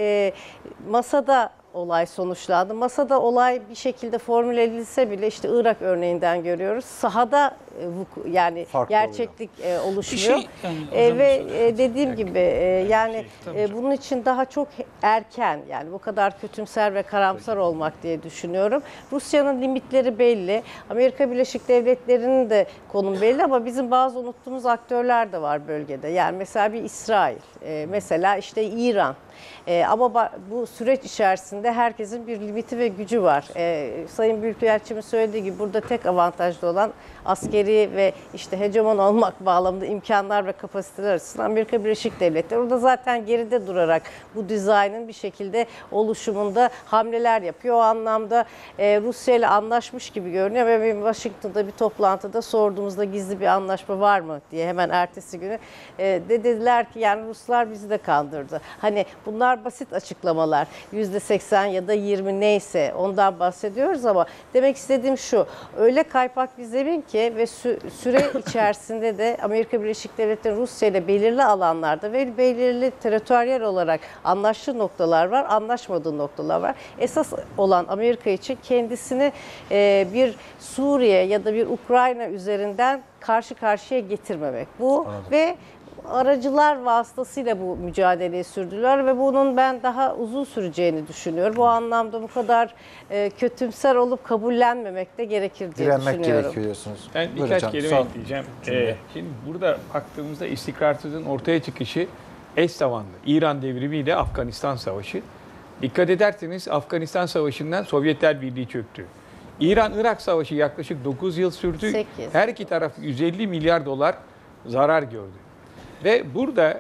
masada olay sonuçlandı. Masada olay bir şekilde formüle edilse bile işte Irak örneğinden görüyoruz. Sahada yani Farklı gerçeklik oluşmuyor. Bir şey, yani hocam Ve söyledi. dediğim gibi yani bunun için daha çok erken, yani bu kadar kötümser ve karamsar olmak diye düşünüyorum. Rusya'nın limitleri belli. Amerika Birleşik Devletleri'nin de konum belli ama bizim bazı unuttuğumuz aktörler de var bölgede. Yani mesela bir İsrail, mesela işte İran. Ama bu süreç içerisinde herkesin bir limiti ve gücü var. Sayın Büyükelçimiz söylediği gibi burada tek avantajlı olan askeri ve işte hegemon olmak bağlamında imkanlar ve kapasiteler açısından Amerika Birleşik Devletleri. Orada zaten geride durarak bu dizaynın bir şekilde oluşumunda hamleler yapıyor. O anlamda Rusya ile anlaşmış gibi görünüyor ve benim Washington'da bir toplantıda sorduğumuzda gizli bir anlaşma var mı diye hemen ertesi günü dediler ki yani Ruslar bizi de kandırdı. Hani bunlar basit açıklamalar. %80 ya da 20 neyse ondan bahsediyoruz ama demek istediğim şu. Öyle kaypak bir zemin ki ve süre içerisinde de Amerika Birleşik Devletleri Rusya ile belirli alanlarda ve belirli teritoryal olarak anlaştığı noktalar var, anlaşmadığı noktalar var. Esas olan Amerika için kendisini bir Suriye ya da bir Ukrayna üzerinden karşı karşıya getirmemek. Bu ve aracılar vasıtasıyla bu mücadeleyi sürdüler ve bunun ben daha uzun süreceğini düşünüyorum. Bu anlamda bu kadar kötümser olup kabullenmemek de gerekir diye Direnmek düşünüyorum. gerekiyor diyorsunuz. Ben Buyurun birkaç hocam, kelime son ekleyeceğim. cümle. Şimdi burada baktığımızda istikrarsızlığın ortaya çıkışı eş zamanlı. İran devrimi ile Afganistan Savaşı. Dikkat ederseniz Afganistan Savaşı'ndan Sovyetler Birliği çöktü. İran-Irak Savaşı yaklaşık 9 yıl sürdü. 8. Her iki taraf 150 milyar dolar zarar gördü. Ve burada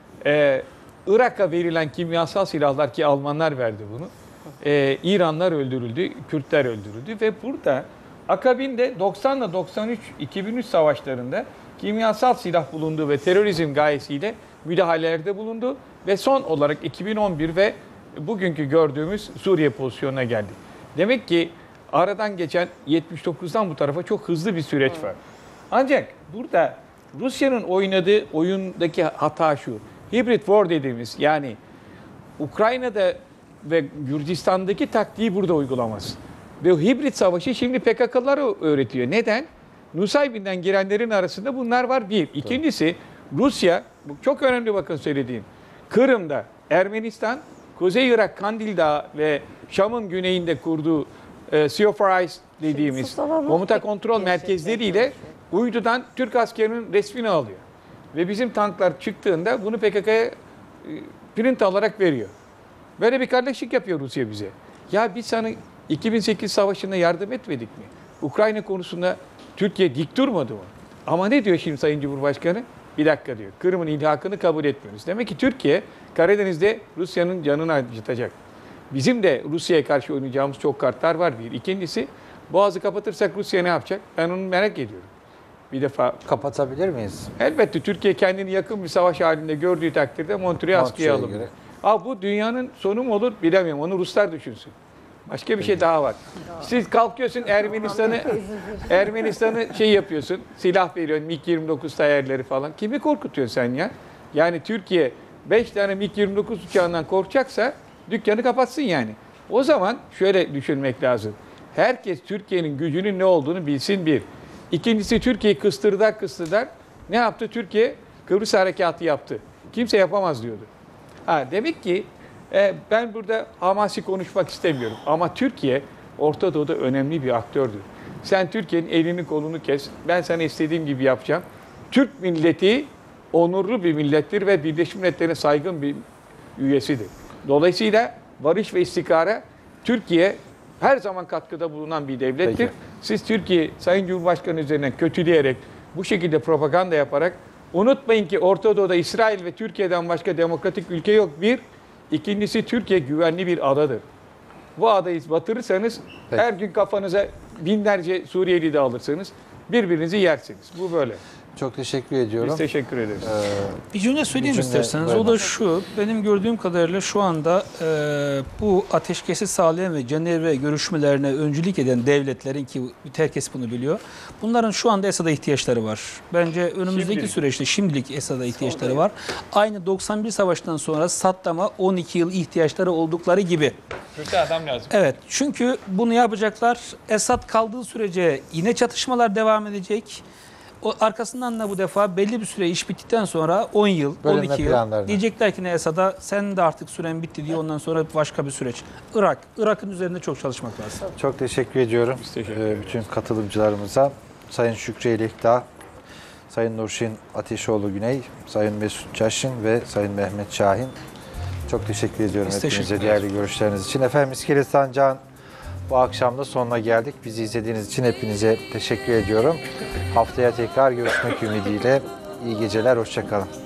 Irak'a verilen kimyasal silahlar ki Almanlar verdi bunu. İranlar öldürüldü, Kürtler öldürüldü ve burada akabinde 90 ile 93-2003 savaşlarında kimyasal silah bulundu ve terörizm gayesiyle müdahalelerde bulundu ve son olarak 2011 ve bugünkü gördüğümüz Suriye pozisyonuna geldi. Demek ki aradan geçen 79'dan bu tarafa çok hızlı bir süreç var. Ancak burada Rusya'nın oynadığı oyundaki hata şu. Hybrid war dediğimiz yani Ukrayna'da ve Gürcistan'daki taktiği burada uygulamaz. Ve o hibrit savaşı şimdi PKK'lara öğretiyor. Neden? Nusaybin'den girenlerin arasında bunlar var bir. İkincisi Rusya, bu çok önemli bakın söylediğim. Kırım'da Ermenistan, Kuzey Irak, Kandil Dağı ve Şam'ın güneyinde kurduğu Sea of Ice dediğimiz komuta kontrol merkezleriyle uydudan Türk askerinin resmini alıyor. Ve bizim tanklar çıktığında bunu PKK'ya print alarak veriyor. Böyle bir kardeşlik yapıyor Rusya bize. Ya biz sana 2008 savaşında yardım etmedik mi? Ukrayna konusunda Türkiye dik durmadı mı? Ama ne diyor şimdi Sayın Cumhurbaşkanı? Bir dakika diyor. Kırım'ın ilhakını kabul etmiyoruz. Demek ki Türkiye Karadeniz'de Rusya'nın canını acıtacak. Bizim de Rusya'ya karşı oynayacağımız çok kartlar var bir. İkincisi Boğaz'ı kapatırsak Rusya ne yapacak? Ben onu merak ediyorum. Bir defa Kapatabilir miyiz? elbette Türkiye kendini yakın bir savaş halinde gördüğü takdirde Montreux'u askıya alır. göre. Bu dünyanın sonu mu olur bilemiyorum. Onu Ruslar düşünsün. Başka bir şey daha var. Siz kalkıyorsun Ermenistan'ı şey yapıyorsun. Silah veriyorsun. MiG-29 tayarları falan. Kimi korkutuyorsun sen ya? Yani Türkiye 5 tane MiG-29 uçağından korkacaksa dükkanı kapatsın yani. O zaman şöyle düşünmek lazım. Herkes Türkiye'nin gücünün ne olduğunu bilsin bir. İkincisi Türkiye'yi kıstırdılar. Ne yaptı? Türkiye Kıbrıs harekatı yaptı. Kimse yapamaz diyordu. Demek ki ben burada hamasi konuşmak istemiyorum. Ama Türkiye Orta Doğu'da önemli bir aktördür. Sen Türkiye'nin elini kolunu kes. Ben sana istediğim gibi yapacağım. Türk milleti onurlu bir millettir ve Birleşmiş Milletler'e saygın bir üyesidir. Dolayısıyla barış ve istikrara Türkiye her zaman katkıda bulunan bir devlettir. Peki. Siz Türkiye Sayın Cumhurbaşkanı üzerinden kötüleyerek, bu şekilde propaganda yaparak unutmayın ki Orta Doğu'da İsrail ve Türkiye'den başka demokratik ülke yok. Bir. İkincisi, Türkiye güvenli bir adadır. Bu adayı batırırsanız Peki. her gün kafanıza binlerce Suriyeli de alırsanız birbirinizi yersiniz. Bu böyle. Çok teşekkür ediyorum. Biz teşekkür ederiz. Bir cümle söyleyeyim Bir cümle, isterseniz. buyurun. O da şu, benim gördüğüm kadarıyla şu anda bu ateşkesi sağlayan ve Cenevre görüşmelerine öncülük eden devletlerin, ki herkes bunu biliyor, bunların şu anda Esad'a ihtiyaçları var. Bence önümüzdeki Şimdilik. süreçte şimdilik Esad'a ihtiyaçları var. Aynı 91 Savaşı'ndan sonra Saddam'a 12 yıl ihtiyaçları oldukları gibi. Kötü adam lazım. Evet, çünkü bunu yapacaklar. Esad kaldığı sürece yine çatışmalar devam edecek. O arkasından da bu defa belli bir süre iş bittikten sonra 10 yıl, Bölünme 12 yıl planlarına. diyecekler ki ne Esad'a, sen de artık süren bitti diye, ondan sonra başka bir süreç. Irak'ın üzerinde çok çalışmak lazım. Çok teşekkür ediyorum teşekkür ederiz. bütün katılımcılarımıza. Sayın Şükrü Elekdağ, Sayın Nurşin Ateşoğlu Güney, Sayın Mesut Caşin ve Sayın Mehmet Şahin. Çok teşekkür ediyorum Biz hepinize teşekkür değerli görüşleriniz için. Efendim İskele Sancağı'nın bu akşam da sonuna geldik. Bizi izlediğiniz için hepinize teşekkür ediyorum. Haftaya tekrar görüşmek ümidiyle. İyi geceler, hoşça kalın.